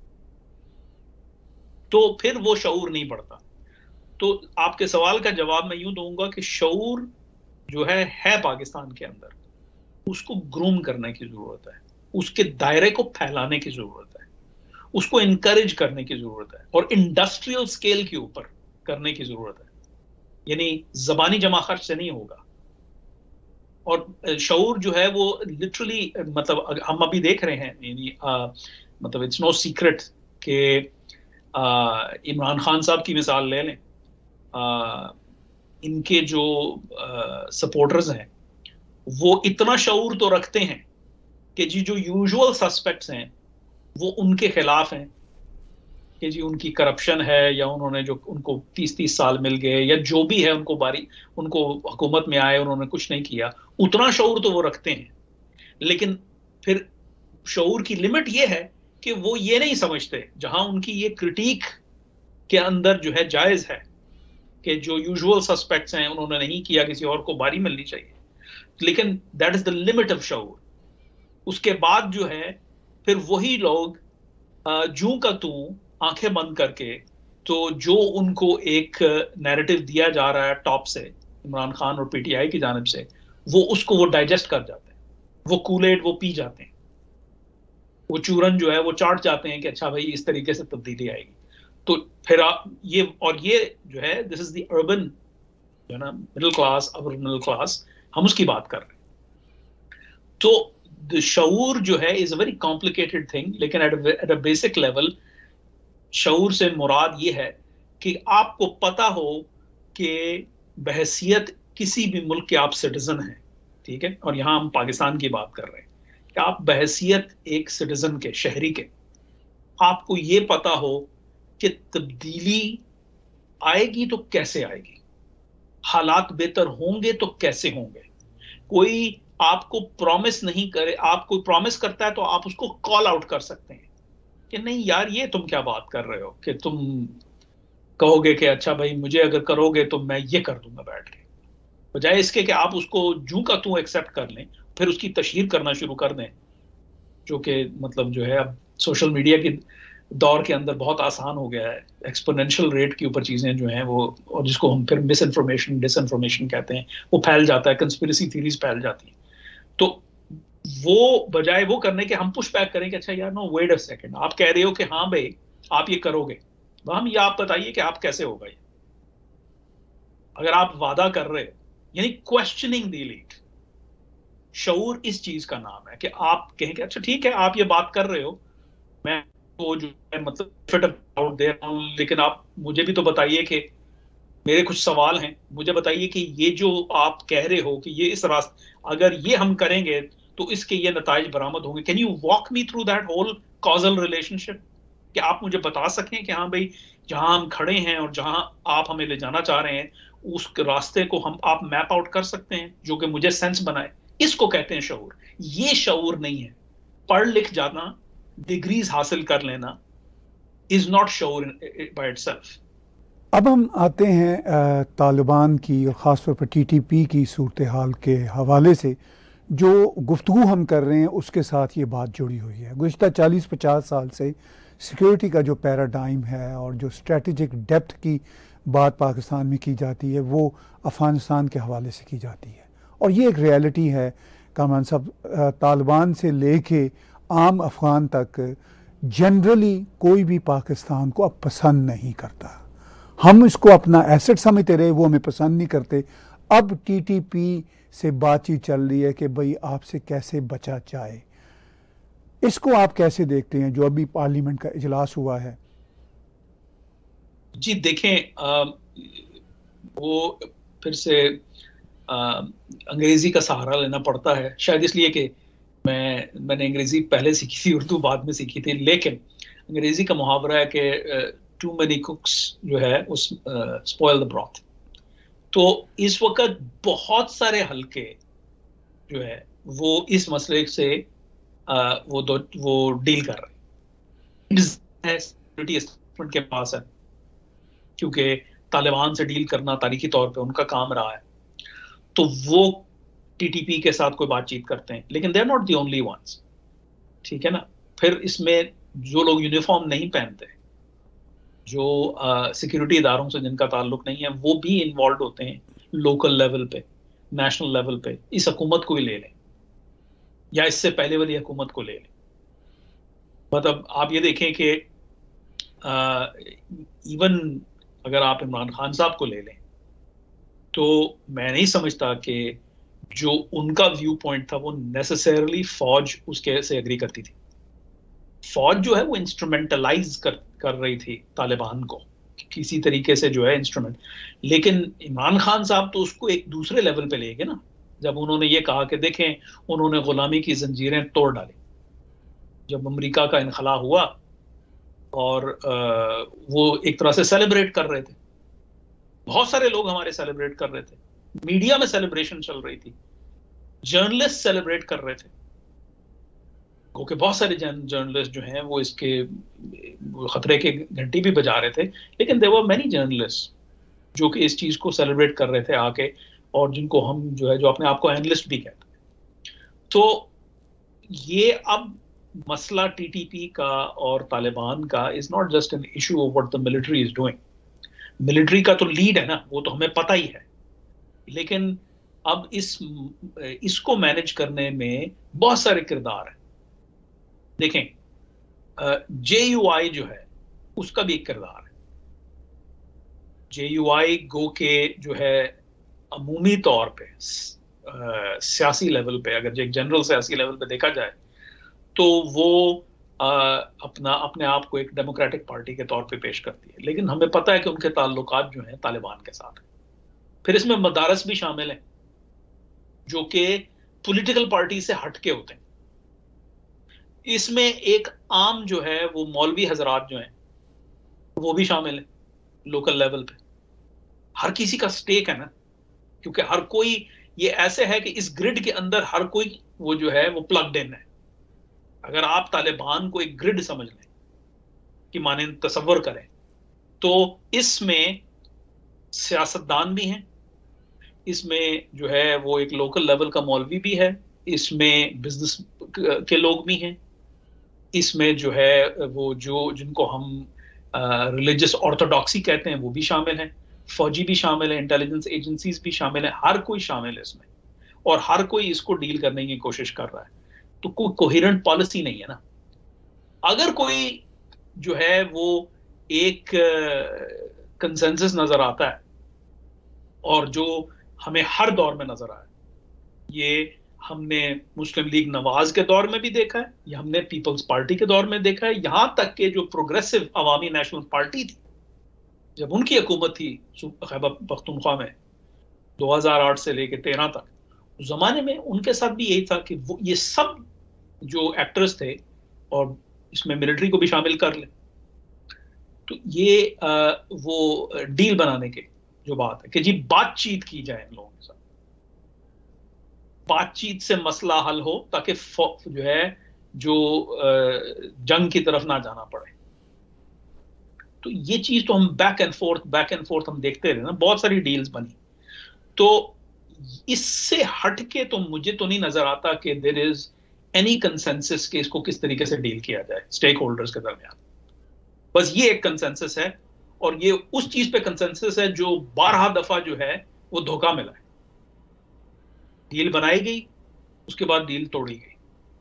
तो फिर वो शऊर नहीं बढ़ता। तो आपके सवाल का जवाब मैं यूं दूंगा कि शऊर जो है पाकिस्तान के अंदर, उसको ग्रूम करने की जरूरत है, उसके दायरे को फैलाने की जरूरत है, उसको इनकरेज करने की जरूरत है, और इंडस्ट्रियल स्केल के ऊपर करने की जरूरत है। यानी जबानी जमा खर्च से नहीं होगा। और शऊर जो है वो लिटरली मतलब हम अभी देख रहे हैं, यानी मतलब इट्स नो सीक्रेट कि इमरान खान साहब की मिसाल ले लें, इनके जो सपोर्टर्स हैं वो इतना शऊर तो रखते हैं कि जी जो यूजुअल सस्पेक्ट्स हैं वो उनके खिलाफ हैं, कि जी उनकी करप्शन है, या उन्होंने जो उनको 30-30 साल मिल गए, या जो भी है उनको हुकूमत में आए उन्होंने कुछ नहीं किया, उतना शऊर तो वो रखते हैं। लेकिन फिर शऊर की लिमिट ये है कि वो ये नहीं समझते, जहां उनकी ये क्रिटिक के अंदर जो है जायज है कि जो यूजुअल सस्पेक्ट्स हैं उन्होंने नहीं किया, किसी और को बारी मिलनी चाहिए, लेकिन that is the limit of शऊर। उसके बाद जो है फिर वही लोग जूं का तू आंखें बंद करके, तो जो उनको एक नैरेटिव दिया जा रहा है टॉप से, इमरान खान और पीटीआई की जानिब से, वो डाइजेस्ट कर जाते हैं, वो कूलेड वो पी जाते हैं, वो चूरन जो है वो चाट जाते हैं कि अच्छा भाई इस तरीके से तब्दीली आएगी। तो फिर ये जो है दिस इज द अर्बन जो है ना middle class, upper middle class, हम उसकी बात कर रहे हैं। तो शऊर जो है is a very complicated thing, लेकिन एट अ बेसिक लेवल शऊर से मुराद ये है कि आपको पता हो कि बहसियत किसी भी मुल्क के आप सिटीजन हैं, ठीक है, और यहां हम पाकिस्तान की बात कर रहे हैं, कि आप बहसियत एक सिटीजन के, शहरी के, आपको ये पता हो कि तब्दीली आएगी तो कैसे आएगी, हालात बेहतर होंगे तो कैसे होंगे। कोई आपको प्रॉमिस नहीं करे, आप कोई प्रॉमिस करता है तो आप उसको कॉल आउट कर सकते हैं कि नहीं यार ये तुम क्या बात कर रहे हो, कि तुम कहोगे कि अच्छा भाई मुझे अगर करोगे तो मैं ये कर दूंगा बैठ के, बजाय इसके कि आप उसको जूं का तू एक्सेप्ट कर लें, फिर उसकी तशहीर करना शुरू कर दें, जो कि मतलब जो है अब सोशल मीडिया के दौर के अंदर बहुत आसान हो गया है, एक्सपोनेंशियल रेट के ऊपर चीजें जो हैं वो, और जिसको हम फिर मिस इन्फॉर्मेशन डिसइंफॉर्मेशन कहते हैं, वो फैल जाता है, कंस्पिरेसी थीरीज फैल जाती हैं। तो वो बजाय वो करने के हम पुश बैक करें कि अच्छा यार नो वेट अ सेकंड, आप कह रहे हो कि हाँ भाई आप ये करोगे, हम ये आप बताइए कि आप कैसे होगा ये, अगर आप वादा कर रहे हो, यानी क्वेश्चनिंग द एलीट। शऊर इस चीज का नाम है कि आप कहें कि अच्छा ठीक है आप ये बात कर रहे हो, मैं तो जो है मतलब फिट आउट दे रहा हूं, लेकिन आप मुझे भी तो बताइए कि मेरे कुछ सवाल हैं, मुझे बताइए कि ये जो आप कह रहे हो कि ये इस रास्ते, अगर ये हम करेंगे तो इसके ये नताइज बरामद होंगे, can you walk me through that whole causal relationship, कि आप मुझे बता सकें कि हाँ भाई जहां हम खड़े हैं और जहां आप हमें ले जाना चाह रहे हैं उस रास्ते को आप मैप आउट कर सकते हैं जो कि मुझे सेंस बनाए। इसको कहते हैं शऊर। ये शऊर नहीं है पढ़ लिख जाना, डिग्रीज हासिल कर लेना इज नॉट शऊर बाय इटसेल्फ। अब हम आते हैं तालिबान की और ख़ास तौर पर टीटीपी की सूरत हाल के हवाले से जो गुफ्तगू हम कर रहे हैं उसके साथ ये बात जुड़ी हुई है। गुज़िश्ता 40-50 साल से सिक्योरिटी का जो पैराडाइम है और जो स्ट्रेटजिक डेप्थ की बात पाकिस्तान में की जाती है वो अफ़गानिस्तान के हवाले से की जाती है, और ये एक रियलिटी है कामरान साहब, तालिबान से लेके आम अफ़गान तक जनरली कोई भी पाकिस्तान को अब पसंद नहीं करता। हम इसको अपना एसेट समझते रहे, वो हमें पसंद नहीं करते। अब टीटीपी से बातचीत चल रही है कि भाई आपसे कैसे बचा जाए। इसको आप कैसे देखते हैं जो अभी पार्लियामेंट का इजलास हुआ है? जी देखें, वो फिर से अंग्रेजी का सहारा लेना पड़ता है, शायद इसलिए कि मैंने अंग्रेजी पहले सीखी थी, उर्दू बाद में सीखी थी, लेकिन अंग्रेजी का मुहावरा है कि टू मेनी कुक्स जो है उस स्पॉइल द ब्रॉथ। तो इस वक्त बहुत सारे हलके जो है वो इस मसले से वो डील कर रहे हैं, सिक्योरिटी एस्टेब्लिशमेंट के पास है, क्योंकि तालिबान से डील करना तारीखी तौर पे उनका काम रहा है, तो वो टीटीपी के साथ कोई बातचीत करते हैं, लेकिन they are not the only ones, ठीक है ना। फिर इसमें जो लोग यूनिफॉर्म नहीं पहनते, जो सिक्योरिटी इदारों से जिनका ताल्लुक नहीं है, वो भी इन्वॉल्व होते हैं लोकल लेवल पे, नेशनल लेवल पे। इस हुकूमत को ही ले लें या इससे पहले वाली हुकूमत को ले लें, मतलब आप ये देखें कि इवन अगर आप इमरान खान साहब को ले लें, तो मैं नहीं समझता कि जो उनका व्यू पॉइंट था वो नेसेसरली फौज उसके से एग्री करती थी। फौज जो है वो इंस्ट्रूमेंटलाइज कर रही थी तालिबान को किसी तरीके से, जो है इंस्ट्रूमेंट, लेकिन इमरान खान साहब तो उसको एक दूसरे लेवल पे ले गए ना। जब उन्होंने ये कहा कि देखें, उन्होंने गुलामी की जंजीरें तोड़ डाली। जब अमेरिका का इनखला हुआ और वो एक तरह से सेलिब्रेट कर रहे थे, बहुत सारे लोग हमारे सेलिब्रेट कर रहे थे, मीडिया में सेलिब्रेशन चल रही थी, जर्नलिस्ट सेलिब्रेट कर रहे थे, क्योंकि बहुत सारे जर्नलिस्ट जो हैं वो इसके खतरे के घंटी भी बजा रहे थे, लेकिन देयर वर मेनी जर्नलिस्ट जो कि इस चीज को सेलिब्रेट कर रहे थे आके, और जिनको हम जो है, जो अपने आप को एनालिस्ट भी कहते हैं। तो ये अब मसला टीटीपी का और तालिबान का is not just an issue of what the military is doing. Military का तो लीड है ना, वो तो हमें पता ही है, लेकिन अब इसको मैनेज करने में बहुत सारे किरदार हैं। देखें, JUI जो है उसका भी एक किरदार है। JUI गो के जो है अमूमी तौर पे सियासी लेवल पे, अगर एक जनरल सियासी लेवल पे देखा जाए, तो वो अपने आप को एक डेमोक्रेटिक पार्टी के तौर पे पेश करती है, लेकिन हमें पता है कि उनके ताल्लुकात जो हैं तालिबान के साथ हैं। फिर इसमें मदारस भी शामिल हैं जो कि पॉलिटिकल पार्टी से हटके होते हैं। इसमें एक आम जो है वो मौलवी हजरात जो हैं वो भी शामिल है लोकल लेवल पे। हर किसी का स्टेक है ना, क्योंकि हर कोई, ये ऐसे है कि इस ग्रिड के अंदर हर कोई वो जो है वो प्लग्ड इन है। अगर आप तालिबान को एक ग्रिड समझ लें कि माने तसव्वुर करें, तो इसमें सियासतदान भी हैं, इसमें जो है वो एक लोकल लेवल का मौलवी भी है, इसमें बिजनेस के लोग भी हैं, इसमें जो है वो जो जिनको हम रिलीजियस ऑर्थोडॉक्सी कहते हैं वो भी शामिल हैं, फौजी भी शामिल है, इंटेलिजेंस एजेंसीज भी शामिल है, हर कोई शामिल है इसमें, और हर कोई इसको डील करने की कोशिश कर रहा है। तो कोई कोहेरेंट पॉलिसी नहीं है ना। अगर कोई जो है वो एक कंसेंसस नजर आता है, और जो हमें हर दौर में नजर आया, ये हमने मुस्लिम लीग नवाज के दौर में भी देखा है, ये हमने पीपल्स पार्टी के दौर में देखा है, यहां तक कि जो प्रोग्रेसिव अवामी नेशनल पार्टी थी, जब उनकी हुकूमत थी खैबर पख्तूनख्वा में 2008 से लेकर 13 तक, उस जमाने में उनके साथ भी यही था कि वो ये सब जो एक्टर्स थे, और इसमें मिलिट्री को भी शामिल कर ले, तो ये वो डील बनाने के जो बात है कि जी बातचीत की जाए इन लोगों के साथ, बातचीत से मसला हल हो, ताकि जो है जो जंग की तरफ ना जाना पड़े। तो ये चीज तो हम बैक एंड फोर्थ हम देखते रहे ना, बहुत सारी डील्स बनी। तो इससे हटके तो मुझे तो नहीं नजर आता कि देयर इज एनी कंसेंसस कि इसको किस तरीके से डील किया जाए स्टेक होल्डर्स के दरमियान। बस ये एक कंसेंसस है, और ये उस चीज पे कंसेंसस है जो 12 दफा जो है वो धोखा मिला है। डील बनाई गई, उसके बाद डील तोड़ी गई,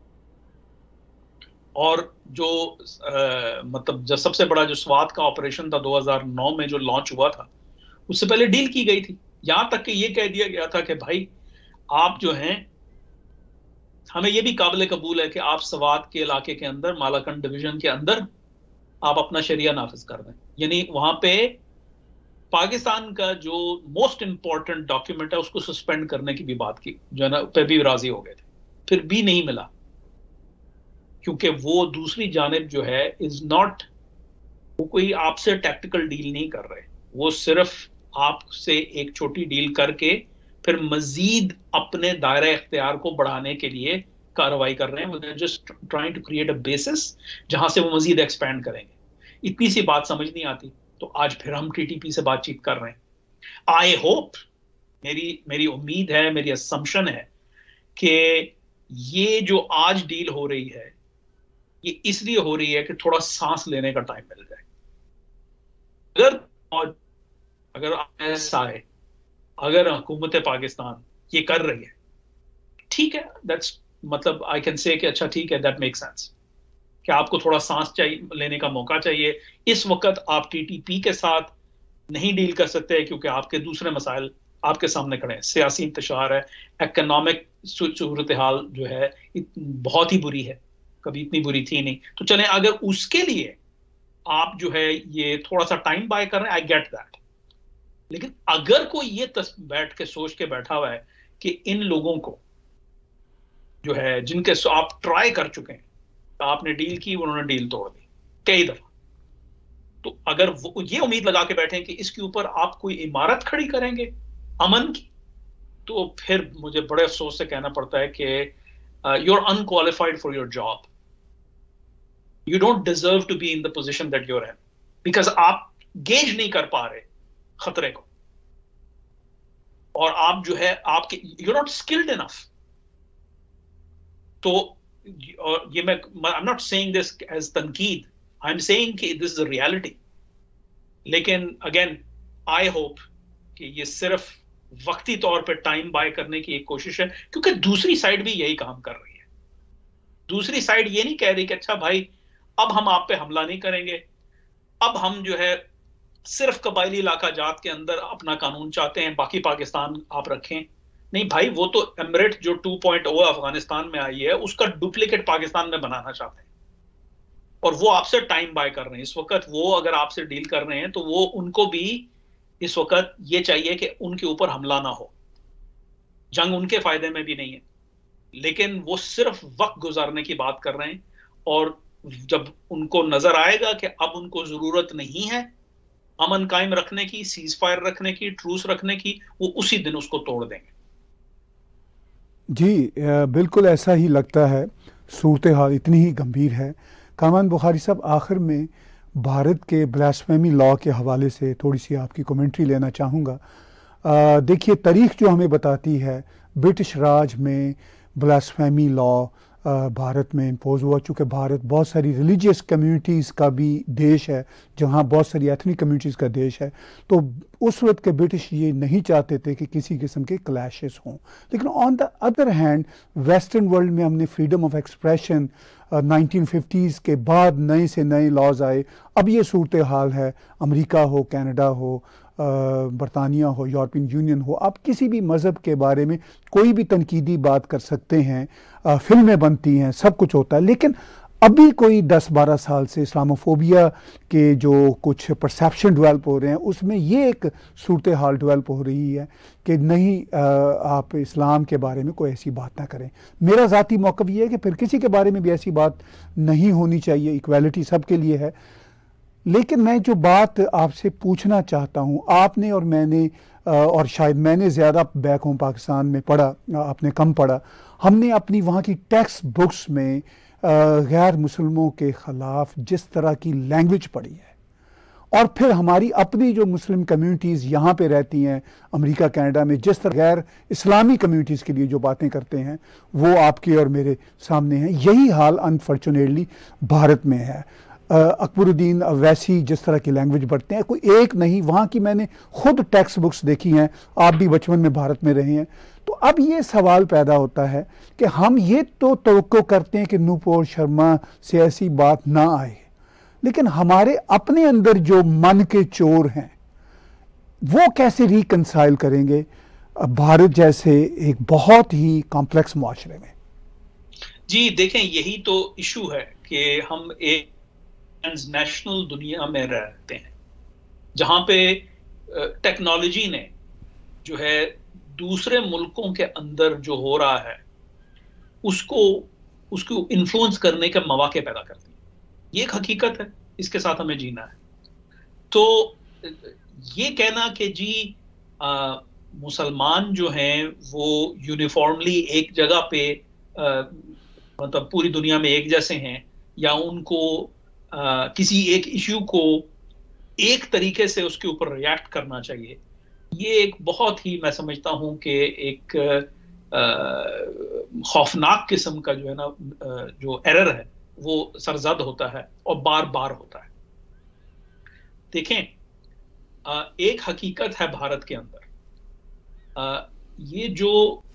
और जो मतलब जो सबसे बड़ा जो स्वात का ऑपरेशन था 2009 में जो लॉन्च हुआ था, उससे पहले डील की गई थी। यहां तक कि ये कह दिया गया था कि भाई आप जो हैं, हमें ये भी काबिल कबूल है कि आप स्वात के इलाके के अंदर, मालाकंड डिवीजन के अंदर आप अपना शरिया नाफिज कर दें। यानी वहां पे पाकिस्तान का जो मोस्ट इंपॉर्टेंट डॉक्यूमेंट है उसको सस्पेंड करने की भी बात की, जो है ना, पे भी राजी हो गए थे, फिर भी नहीं मिला, क्योंकि वो दूसरी जानिब जो है इज नॉट, वो कोई आपसे टैक्टिकल डील नहीं कर रहे, वो सिर्फ आपसे एक छोटी डील करके फिर मजीद अपने दायरा इख्तियार को बढ़ाने के लिए कार्रवाई कर रहे हैं। Just trying to create a basis जहां से वो मजीद एक्सपैंड करेंगे। इतनी सी बात समझ नहीं आती, तो आज फिर हम टीटीपी से बातचीत कर रहे हैं। आई होप, मेरी उम्मीद है, मेरी असम्पशन है कि ये जो आज डील हो रही है, ये इसलिए हो रही है कि थोड़ा सांस लेने का टाइम मिल जाए। अगर ISI, अगर हुकूमत पाकिस्तान ये कर रही है, ठीक है, दैट्स मतलब आई कैन से कि अच्छा ठीक है, दैट मेक सेंस कि आपको थोड़ा सांस चाहिए, लेने का मौका चाहिए। इस वक्त आप टीटीपी के साथ नहीं डील कर सकते क्योंकि आपके दूसरे मसाइल आपके सामने खड़े हैं, सियासी इंतशार है, इकोनॉमिक सूरत हाल जो है बहुत ही बुरी है, कभी इतनी बुरी थी नहीं। तो चलें, अगर उसके लिए आप जो है ये थोड़ा सा टाइम बाय कर रहे हैं, आई गेट दैट, लेकिन अगर कोई ये बैठ के सोच के बैठा हुआ है कि इन लोगों को जो है, जिनके आप ट्राई कर चुके हैं, आपने डील की, उन्होंने डील तोड़ दी कई दफा, तो अगर वो ये उम्मीद लगा के बैठे कि इसके ऊपर आप कोई इमारत खड़ी करेंगे अमन की, तो फिर मुझे बड़े अफसोस से कहना पड़ता है कि you are unqualified for your job, you don't deserve to be in the position that you're in, because आप गेज नहीं कर पा रहे खतरे को, और आप जो है आपके यू नॉट स्किल्ड इनफ। तो ये मैं I am not saying this as तनकीद, आई एम सेइंग कि दिस इज अ रियलिटी। लेकिन अगेन आई होप कि ये सिर्फ वक्ती तौर पे टाइम बाय करने की एक कोशिश है, क्योंकि दूसरी साइड भी यही काम कर रही है। दूसरी साइड ये नहीं कह रही कि अच्छा भाई अब हम आप पे हमला नहीं करेंगे, अब हम जो है सिर्फ कबायली इलाका जात के अंदर अपना कानून चाहते हैं, बाकी पाकिस्तान आप रखें। नहीं भाई, वो तो एमरेट जो 2.0 अफगानिस्तान में आई है उसका डुप्लीकेट पाकिस्तान में बनाना चाहते हैं, और वो आपसे टाइम बाय कर रहे हैं इस वक्त। वो अगर आपसे डील कर रहे हैं तो वो उनको भी इस वक्त ये चाहिए कि उनके ऊपर हमला ना हो, जंग उनके फायदे में भी नहीं है, लेकिन वो सिर्फ वक्त गुजारने की बात कर रहे हैं। और जब उनको नजर आएगा कि अब उनको जरूरत नहीं है अमन कायम रखने की, सीज फायर रखने की, ट्रूस रखने की, वो उसी दिन उसको तोड़ देंगे। जी बिल्कुल ऐसा ही लगता है, सूरत हाल इतनी ही गंभीर है। कामरान बुखारी साहब, आखिर में भारत के ब्लास्फेमी लॉ के हवाले से थोड़ी सी आपकी कमेंट्री लेना चाहूँगा। देखिए, तारीख जो हमें बताती है, ब्रिटिश राज में ब्लास्फेमी लॉ भारत में इम्पोज हुआ। चूँकि भारत बहुत सारी रिलीजियस कम्युनिटीज़ का भी देश है, जहाँ बहुत सारी एथनिक कम्युनिटीज़ का देश है, तो उस वक्त के ब्रिटिश ये नहीं चाहते थे कि किसी किस्म के क्लैशेस हों। लेकिन on the other hand western world में हमने फ्रीडम ऑफ एक्सप्रेशन 1950s के बाद नए से नए लॉज आए। अब ये सूरत हाल है, अमेरिका हो, कनाडा हो, बरतानिया हो, यूरोपियन यूनियन हो, आप किसी भी मज़हब के बारे में कोई भी तनकीदी बात कर सकते हैं, फिल्में बनती हैं, सब कुछ होता है। लेकिन अभी कोई 10-12 साल से इस्लामोफोबिया के जो कुछ परसेप्शन डेवलप हो रहे हैं, उसमें ये एक सूरत हाल डेवलप हो रही है कि नहीं, आप इस्लाम के बारे में कोई ऐसी बात ना करें। मेरा ज़ाती मौक़िफ़ ये है कि फिर किसी के बारे में भी ऐसी बात नहीं होनी चाहिए, इक्वालिटी सबके लिए है। लेकिन मैं जो बात आपसे पूछना चाहता हूँ, आपने और मैंने और शायद मैंने ज़्यादा बैक होम पाकिस्तान में पढ़ा, आपने कम पढ़ा, हमने अपनी वहाँ की टेक्स्ट बुक्स में गैर मुसलमों के ख़िलाफ़ जिस तरह की लैंग्वेज पढ़ी है, और फिर हमारी अपनी जो मुस्लिम कम्युनिटीज़ यहाँ पे रहती हैं अमेरिका कनाडा में, जिस तरह गैर इस्लामी कम्युनिटीज़ के लिए जो बातें करते हैं, वो आपके और मेरे सामने हैं। यही हाल अनफॉर्चुनेटली भारत में है। अकबरुद्दीन अवैसी जिस तरह की लैंग्वेज बढ़ते हैं, कोई एक नहीं, वहाँ की मैंने खुद टेक्स्ट बुक्स देखी हैं, आप भी बचपन में भारत में रहे हैं। तो अब ये सवाल पैदा होता है कि हम ये तो तवक्को करते हैं कि नूपुर शर्मा से ऐसी बात ना आए, लेकिन हमारे अपने अंदर जो मन के चोर हैं वो कैसे रिकंसाइल करेंगे भारत जैसे एक बहुत ही कॉम्प्लेक्स मुआशरे में? जी देखें, यही तो इशू है कि हम एक नेशनल दुनिया में रहते हैं जहां पे टेक्नोलॉजी ने जो है दूसरे मुल्कों के अंदर जो हो रहा है उसको इन्फ्लुएंस करने के मौके पैदा करती है। ये एक हकीकत है, इसके साथ हमें जीना है। तो ये कहना कि जी मुसलमान जो हैं वो यूनिफॉर्मली एक जगह पे मतलब पूरी दुनिया में एक जैसे हैं, या उनको किसी एक इश्यू को एक तरीके से उसके ऊपर रिएक्ट करना चाहिए, ये एक बहुत ही, मैं समझता हूं कि एक खौफनाक किस्म का जो है ना जो एरर है वो सरजद होता है और बार बार होता है। देखें, एक हकीकत है भारत के अंदर, ये जो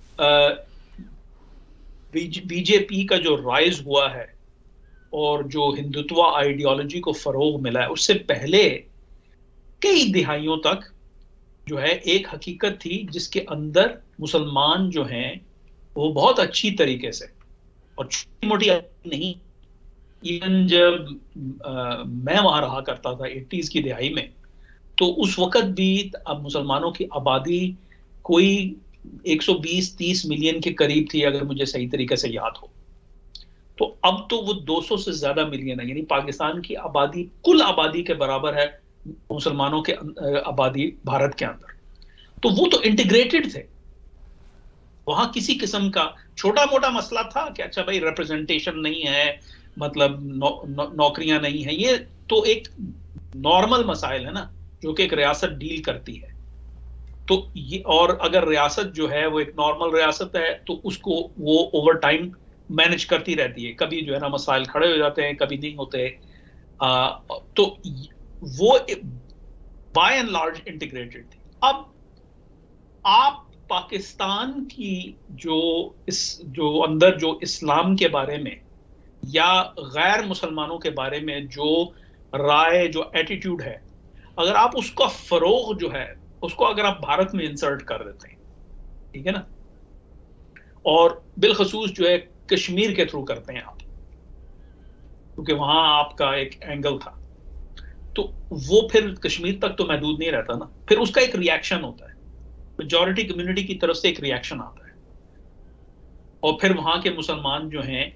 बीजेपी का जो राइज हुआ है और जो हिंदुत्व आइडियोलॉजी को फरोग मिला है, उससे पहले कई दिहाइयों तक जो है एक हकीकत थी जिसके अंदर मुसलमान जो हैं वो बहुत अच्छी तरीके से, और छोटी मोटी नहीं, इवन जब मैं वहां रहा करता था 80s की दिहाई में, तो उस वक्त भी अब मुसलमानों की आबादी कोई 120-30 मिलियन के करीब थी, अगर मुझे सही तरीके से याद हो। तो अब तो वो 200 से ज्यादा मिलियन है, यानी पाकिस्तान की आबादी कुल आबादी के बराबर है मुसलमानों के आबादी भारत के अंदर। तो वो तो इंटीग्रेटेड थे। वहां किसी किस्म का छोटा मोटा मसला था कि अच्छा भाई रिप्रेजेंटेशन नहीं है, मतलब नौकरियां नहीं है, ये तो एक नॉर्मल मसाइल है ना, जो कि एक रियासत डील करती है। तो ये, और अगर रियासत जो है वो एक नॉर्मल रियासत है तो उसको वो ओवर टाइम मैनेज करती रहती है। कभी जो है ना मसाइल खड़े हो जाते हैं, कभी नहीं होते। तो वो बाय एंड लार्ज इंटीग्रेटेड थी। अब आप पाकिस्तान की जो अंदर जो इस्लाम के बारे में या गैर मुसलमानों के बारे में जो राय, जो एटीट्यूड है, अगर आप उसका फरोग जो है उसको अगर आप भारत में इंसर्ट कर देते हैं, ठीक है ना, और बिलखसूस जो है कश्मीर के थ्रू करते हैं आप, क्योंकि वहां आपका एक एंगल था, तो वो फिर कश्मीर तक तो महदूद नहीं रहता ना, फिर उसका एक रिएक्शन होता है, मेजॉरिटी कम्युनिटी की तरफ से एक रिएक्शन आता है। और फिर वहां के मुसलमान जो हैं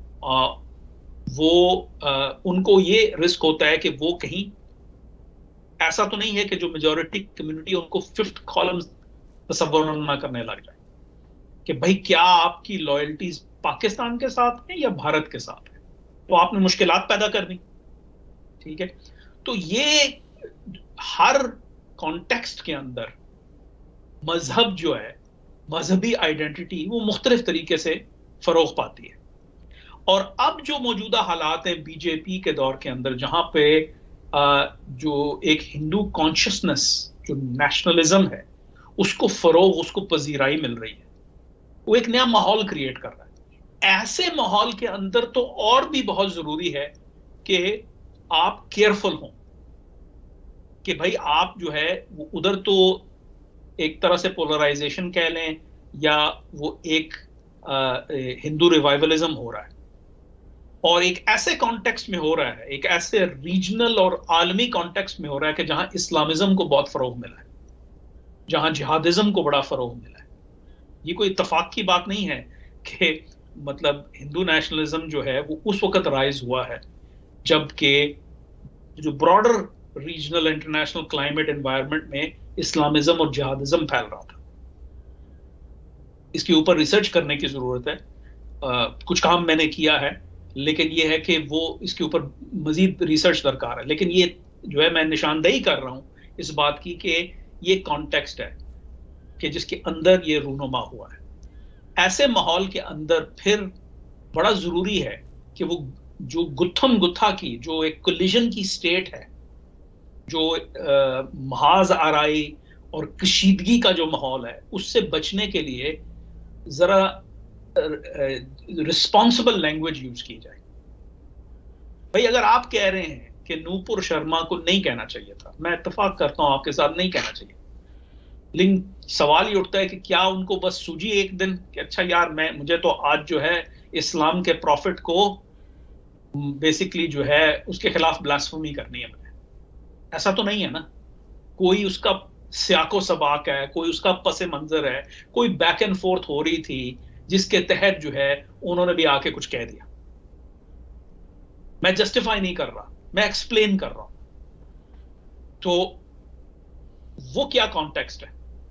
उनको ये रिस्क होता है कि वो कहीं, ऐसा तो नहीं है कि जो मेजॉरिटी कम्युनिटी उनको फिफ्थ कॉलम तसव्वुर ना करने लग जाए कि भाई क्या आपकी लॉयल्टीज पाकिस्तान के साथ है या भारत के साथ है, तो आपने मुश्किलात पैदा कर दी। ठीक है, तो ये हर कॉन्टेक्स्ट के अंदर मजहब जो है, मजहबी आइडेंटिटी, वो मुख्तलिफ तरीके से फरोग पाती है। और अब जो मौजूदा हालात हैं बीजेपी के दौर के अंदर, जहां पे जो एक हिंदू कॉन्शियसनेस, जो नेशनलिज्म है, उसको फरोग, उसको पजीराई मिल रही है, वो एक नया माहौल क्रिएट कर रहा है। ऐसे माहौल के अंदर तो और भी बहुत जरूरी है कि आप केयरफुल हों कि भाई आप जो है वो उधर तो एक तरह से पोलराइजेशन कह लें, या वो एक हिंदू रिवाइवलिज्म हो रहा है, और एक ऐसे कॉन्टेक्स्ट में हो रहा है, एक ऐसे रीजनल और आलमी कॉन्टेक्स्ट में हो रहा है कि जहां इस्लामिज्म को बहुत फरोग मिला है, जहां जिहादिज्म को बड़ा फरोग मिला है। ये कोई इत्तेफाक की बात नहीं है कि मतलब हिंदू नेशनलिज्म जो है वो उस वक्त राइज हुआ है जबकि जो broader regional international climate environment में इस्लामिज्म और जिहादिज्म फैल रहा था। इसके ऊपर रिसर्च करने की जरूरत है। कुछ काम मैंने किया है, लेकिन यह है कि वो इसके ऊपर मजीद रिसर्च दरकार है। लेकिन ये जो है मैं निशानदेही कर रहा हूं इस बात की कि ये कॉन्टेक्स्ट है कि जिसके अंदर ये रूनुमा हुआ है। ऐसे माहौल के अंदर फिर बड़ा जरूरी है कि वो जो गुत्थम गुत्था की जो एक कोलिजन की स्टेट है, जो महाज आराई और कशीदगी का जो माहौल है, उससे बचने के लिए जरा रिस्पॉन्सिबल लैंग्वेज यूज की जाए। भाई अगर आप कह रहे हैं कि नूपुर शर्मा को नहीं कहना चाहिए था, मैं इत्तेफाक करता हूं आपके साथ, नहीं कहना चाहिए, लेकिन सवाल ये उठता है कि क्या उनको बस सूझी एक दिन कि अच्छा यार मुझे तो आज जो है इस्लाम के प्रॉफिट को बेसिकली जो है उसके खिलाफ ब्लास्फेमी करनी है मुझे। ऐसा तो नहीं है ना, कोई उसका सियाको सबाक है, कोई उसका पसे मंजर है, कोई बैक एंड फोर्थ हो रही थी जिसके तहत जो है उन्होंने भी आके कुछ कह दिया। मैं जस्टिफाई नहीं कर रहा, मैं एक्सप्लेन कर रहा हूं। तो वो क्या कॉन्टेक्स्ट है?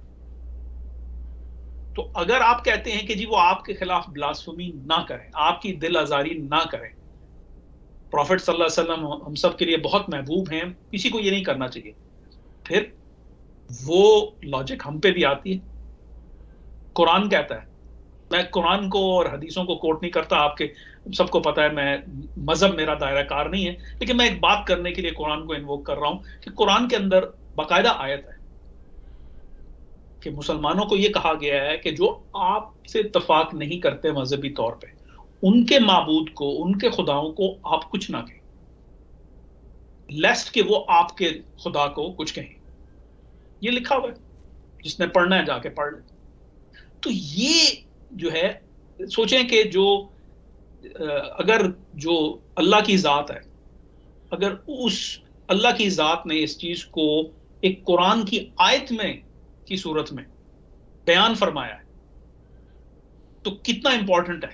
तो अगर आप कहते हैं कि जी वो आपके खिलाफ ब्लास्फेमी ना करें, आपकी दिल आजारी ना करें, प्रॉफिट सल्लल्लाहु अलैहि वसल्लम हम सब के लिए बहुत महबूब हैं, किसी को ये नहीं करना चाहिए, फिर वो लॉजिक हम पे भी आती है। कुरान कहता है, मैं कुरान को और हदीसों को कोट नहीं करता, आपके सबको पता है मैं मजहब मेरा दायरा कार नहीं है, लेकिन मैं एक बात करने के लिए कुरान को इन्वोक कर रहा हूं कि कुरान के अंदर बाकायदा आयत है कि मुसलमानों को यह कहा गया है कि जो आपसे इत्तेफाक नहीं करते मजहबी तौर पे, उनके माबूद को, उनके खुदाओं को आप कुछ ना कहें, लेस्ट कि वो आपके खुदा को कुछ कहें। ये लिखा हुआ है, जिसने पढ़ना है जाके पढ़ ले। तो ये जो है, सोचें कि जो अगर जो अल्लाह की जात है, अगर उस अल्लाह की जात ने इस चीज को एक कुरान की आयत में की सूरत में बयान फरमाया है, तो कितना इंपॉर्टेंट है,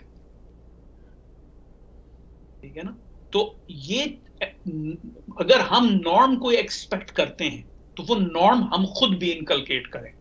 ठीक है ना। तो ये अगर हम नॉर्म को एक्सपेक्ट करते हैं तो वो नॉर्म हम खुद भी इनकलकेट करें।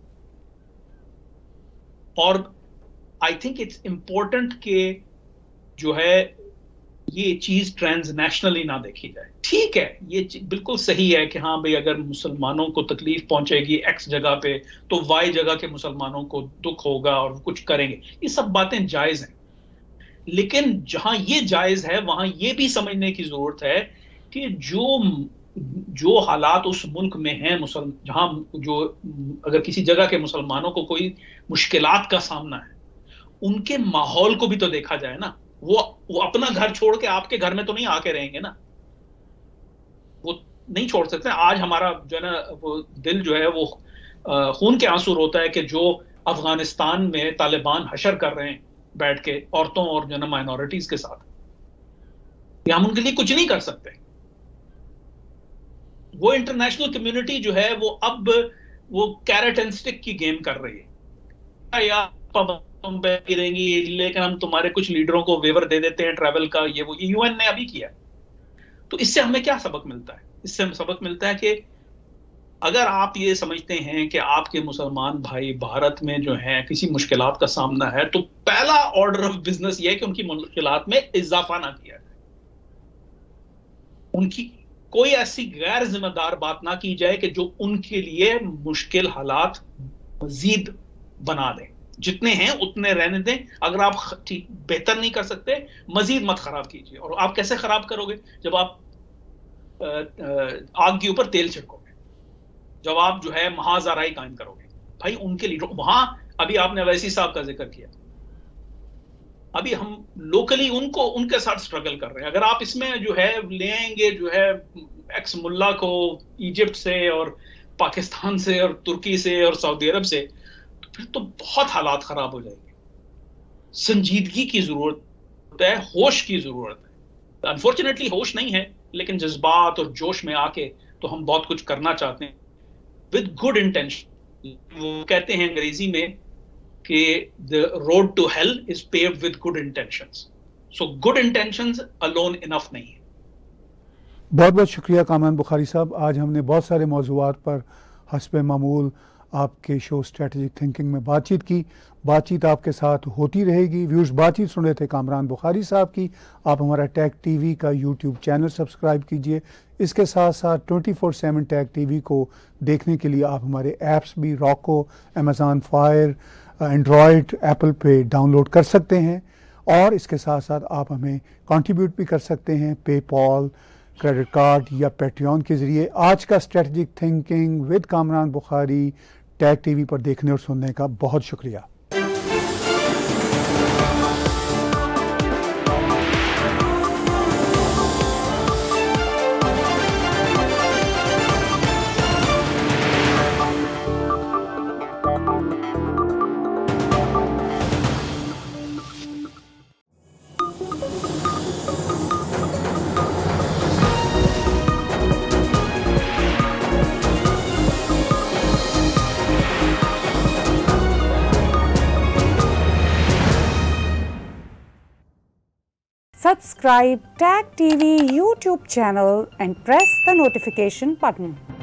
और आई थिंक इट्स इंपॉर्टेंट कि जो है ये चीज ट्रांसनेशनली ना देखी जाए। ठीक है, ये बिल्कुल सही है कि हाँ भाई, अगर मुसलमानों को तकलीफ पहुंचेगी एक्स जगह पे तो वाई जगह के मुसलमानों को दुख होगा और कुछ करेंगे, ये सब बातें जायज हैं। लेकिन जहां ये जायज है वहां ये भी समझने की जरूरत है कि जो हालात उस मुल्क में हैं, जहां जो अगर किसी जगह के मुसलमानों को कोई मुश्किलात का सामना है, उनके माहौल को भी तो देखा जाए ना। वो अपना घर छोड़ के आपके घर में तो नहीं आके रहेंगे ना, वो नहीं छोड़ सकते। आज हमारा जो है ना वो दिल जो है वो खून के आंसू रोता है कि जो अफगानिस्तान में तालिबान हशर कर रहे हैं बैठ के औरतों और जो है ना माइनॉरिटीज के साथ, ये हम उनके लिए कुछ नहीं कर सकते। वो इंटरनेशनल कम्युनिटी जो है वो अब वो कैरेट एंड स्टिक की गेम कर रही है, या तुम बैठी रहेंगी लेकिन हम तुम्हारे कुछ लीडरों को वेवर दे देते हैं ट्रैवल का, ये वो यूएन ने अभी किया। तो इससे हमें क्या सबक मिलता है? इससे हमें सबक मिलता है कि अगर आप ये समझते हैं कि आपके मुसलमान भाई भारत में जो हैं किसी मुश्किलात का सामना है, तो पहला ऑर्डर ऑफ बिजनेस ये है कि उनकी मुश्किलात में इजाफा ना किया जाए, उनकी कोई ऐसी गैर जिम्मेदार बात ना की जाए कि जो उनके लिए मुश्किल हालात मजीद बना दें। जितने हैं उतने रहने दें। अगर आप ठीक बेहतर नहीं कर सकते, मजीद मत खराब कीजिए। और आप कैसे खराब करोगे? जब आप आग के ऊपर तेल छिड़कोगे, जब आप जो है महाजराई कायम करोगे। भाई उनके लीडर वहां, अभी आपने अवैसी साहब का जिक्र किया, अभी हम लोकली उनके साथ स्ट्रगल कर रहे हैं। अगर आप इसमें जो है ले आएंगे जो है एक्स मुल्ला को इजिप्ट से और पाकिस्तान से और तुर्की से और सऊदी अरब से, तो फिर तो बहुत हालात खराब हो जाएंगे। संजीदगी की जरूरत है, होश की जरूरत है। अनफॉर्चुनेटली होश नहीं है, लेकिन जज्बात और जोश में आके तो हम बहुत कुछ करना चाहते हैं विद गुड इंटेंशन। वो कहते हैं अंग्रेजी में कि the road to hell is paved with good intentions. So good intentions alone enough नहीं है। बहुत बहुत शुक्रिया कामरान बुखारी साहब। आज हमने बहुत सारे मौज़ूआत पर हस्बे मामूल आपके शो स्ट्रेटेजिक थिंकिंग में बातचीत की। बातचीत आपके साथ होती रहेगी। व्यूअर्स, बातचीत सुन रहे थे कामरान बुखारी साहब की। आप हमारा टैग टीवी का यूट्यूब चैनल सब्सक्राइब कीजिए। इसके साथ साथ 24/7 टैग टीवी को देखने के लिए आप हमारे ऐप्स भी Roku, Amazon Fire, Android, Apple पे डाउनलोड कर सकते हैं। और इसके साथ साथ आप हमें कंट्रीब्यूट भी कर सकते हैं पेपॉल, क्रेडिट कार्ड या पेट्रियन के ज़रिए। आज का strategic thinking with Kamran Bukhari TAG TV पर देखने और सुनने का बहुत शुक्रिया। Subscribe Tag TV YouTube channel and press the notification button.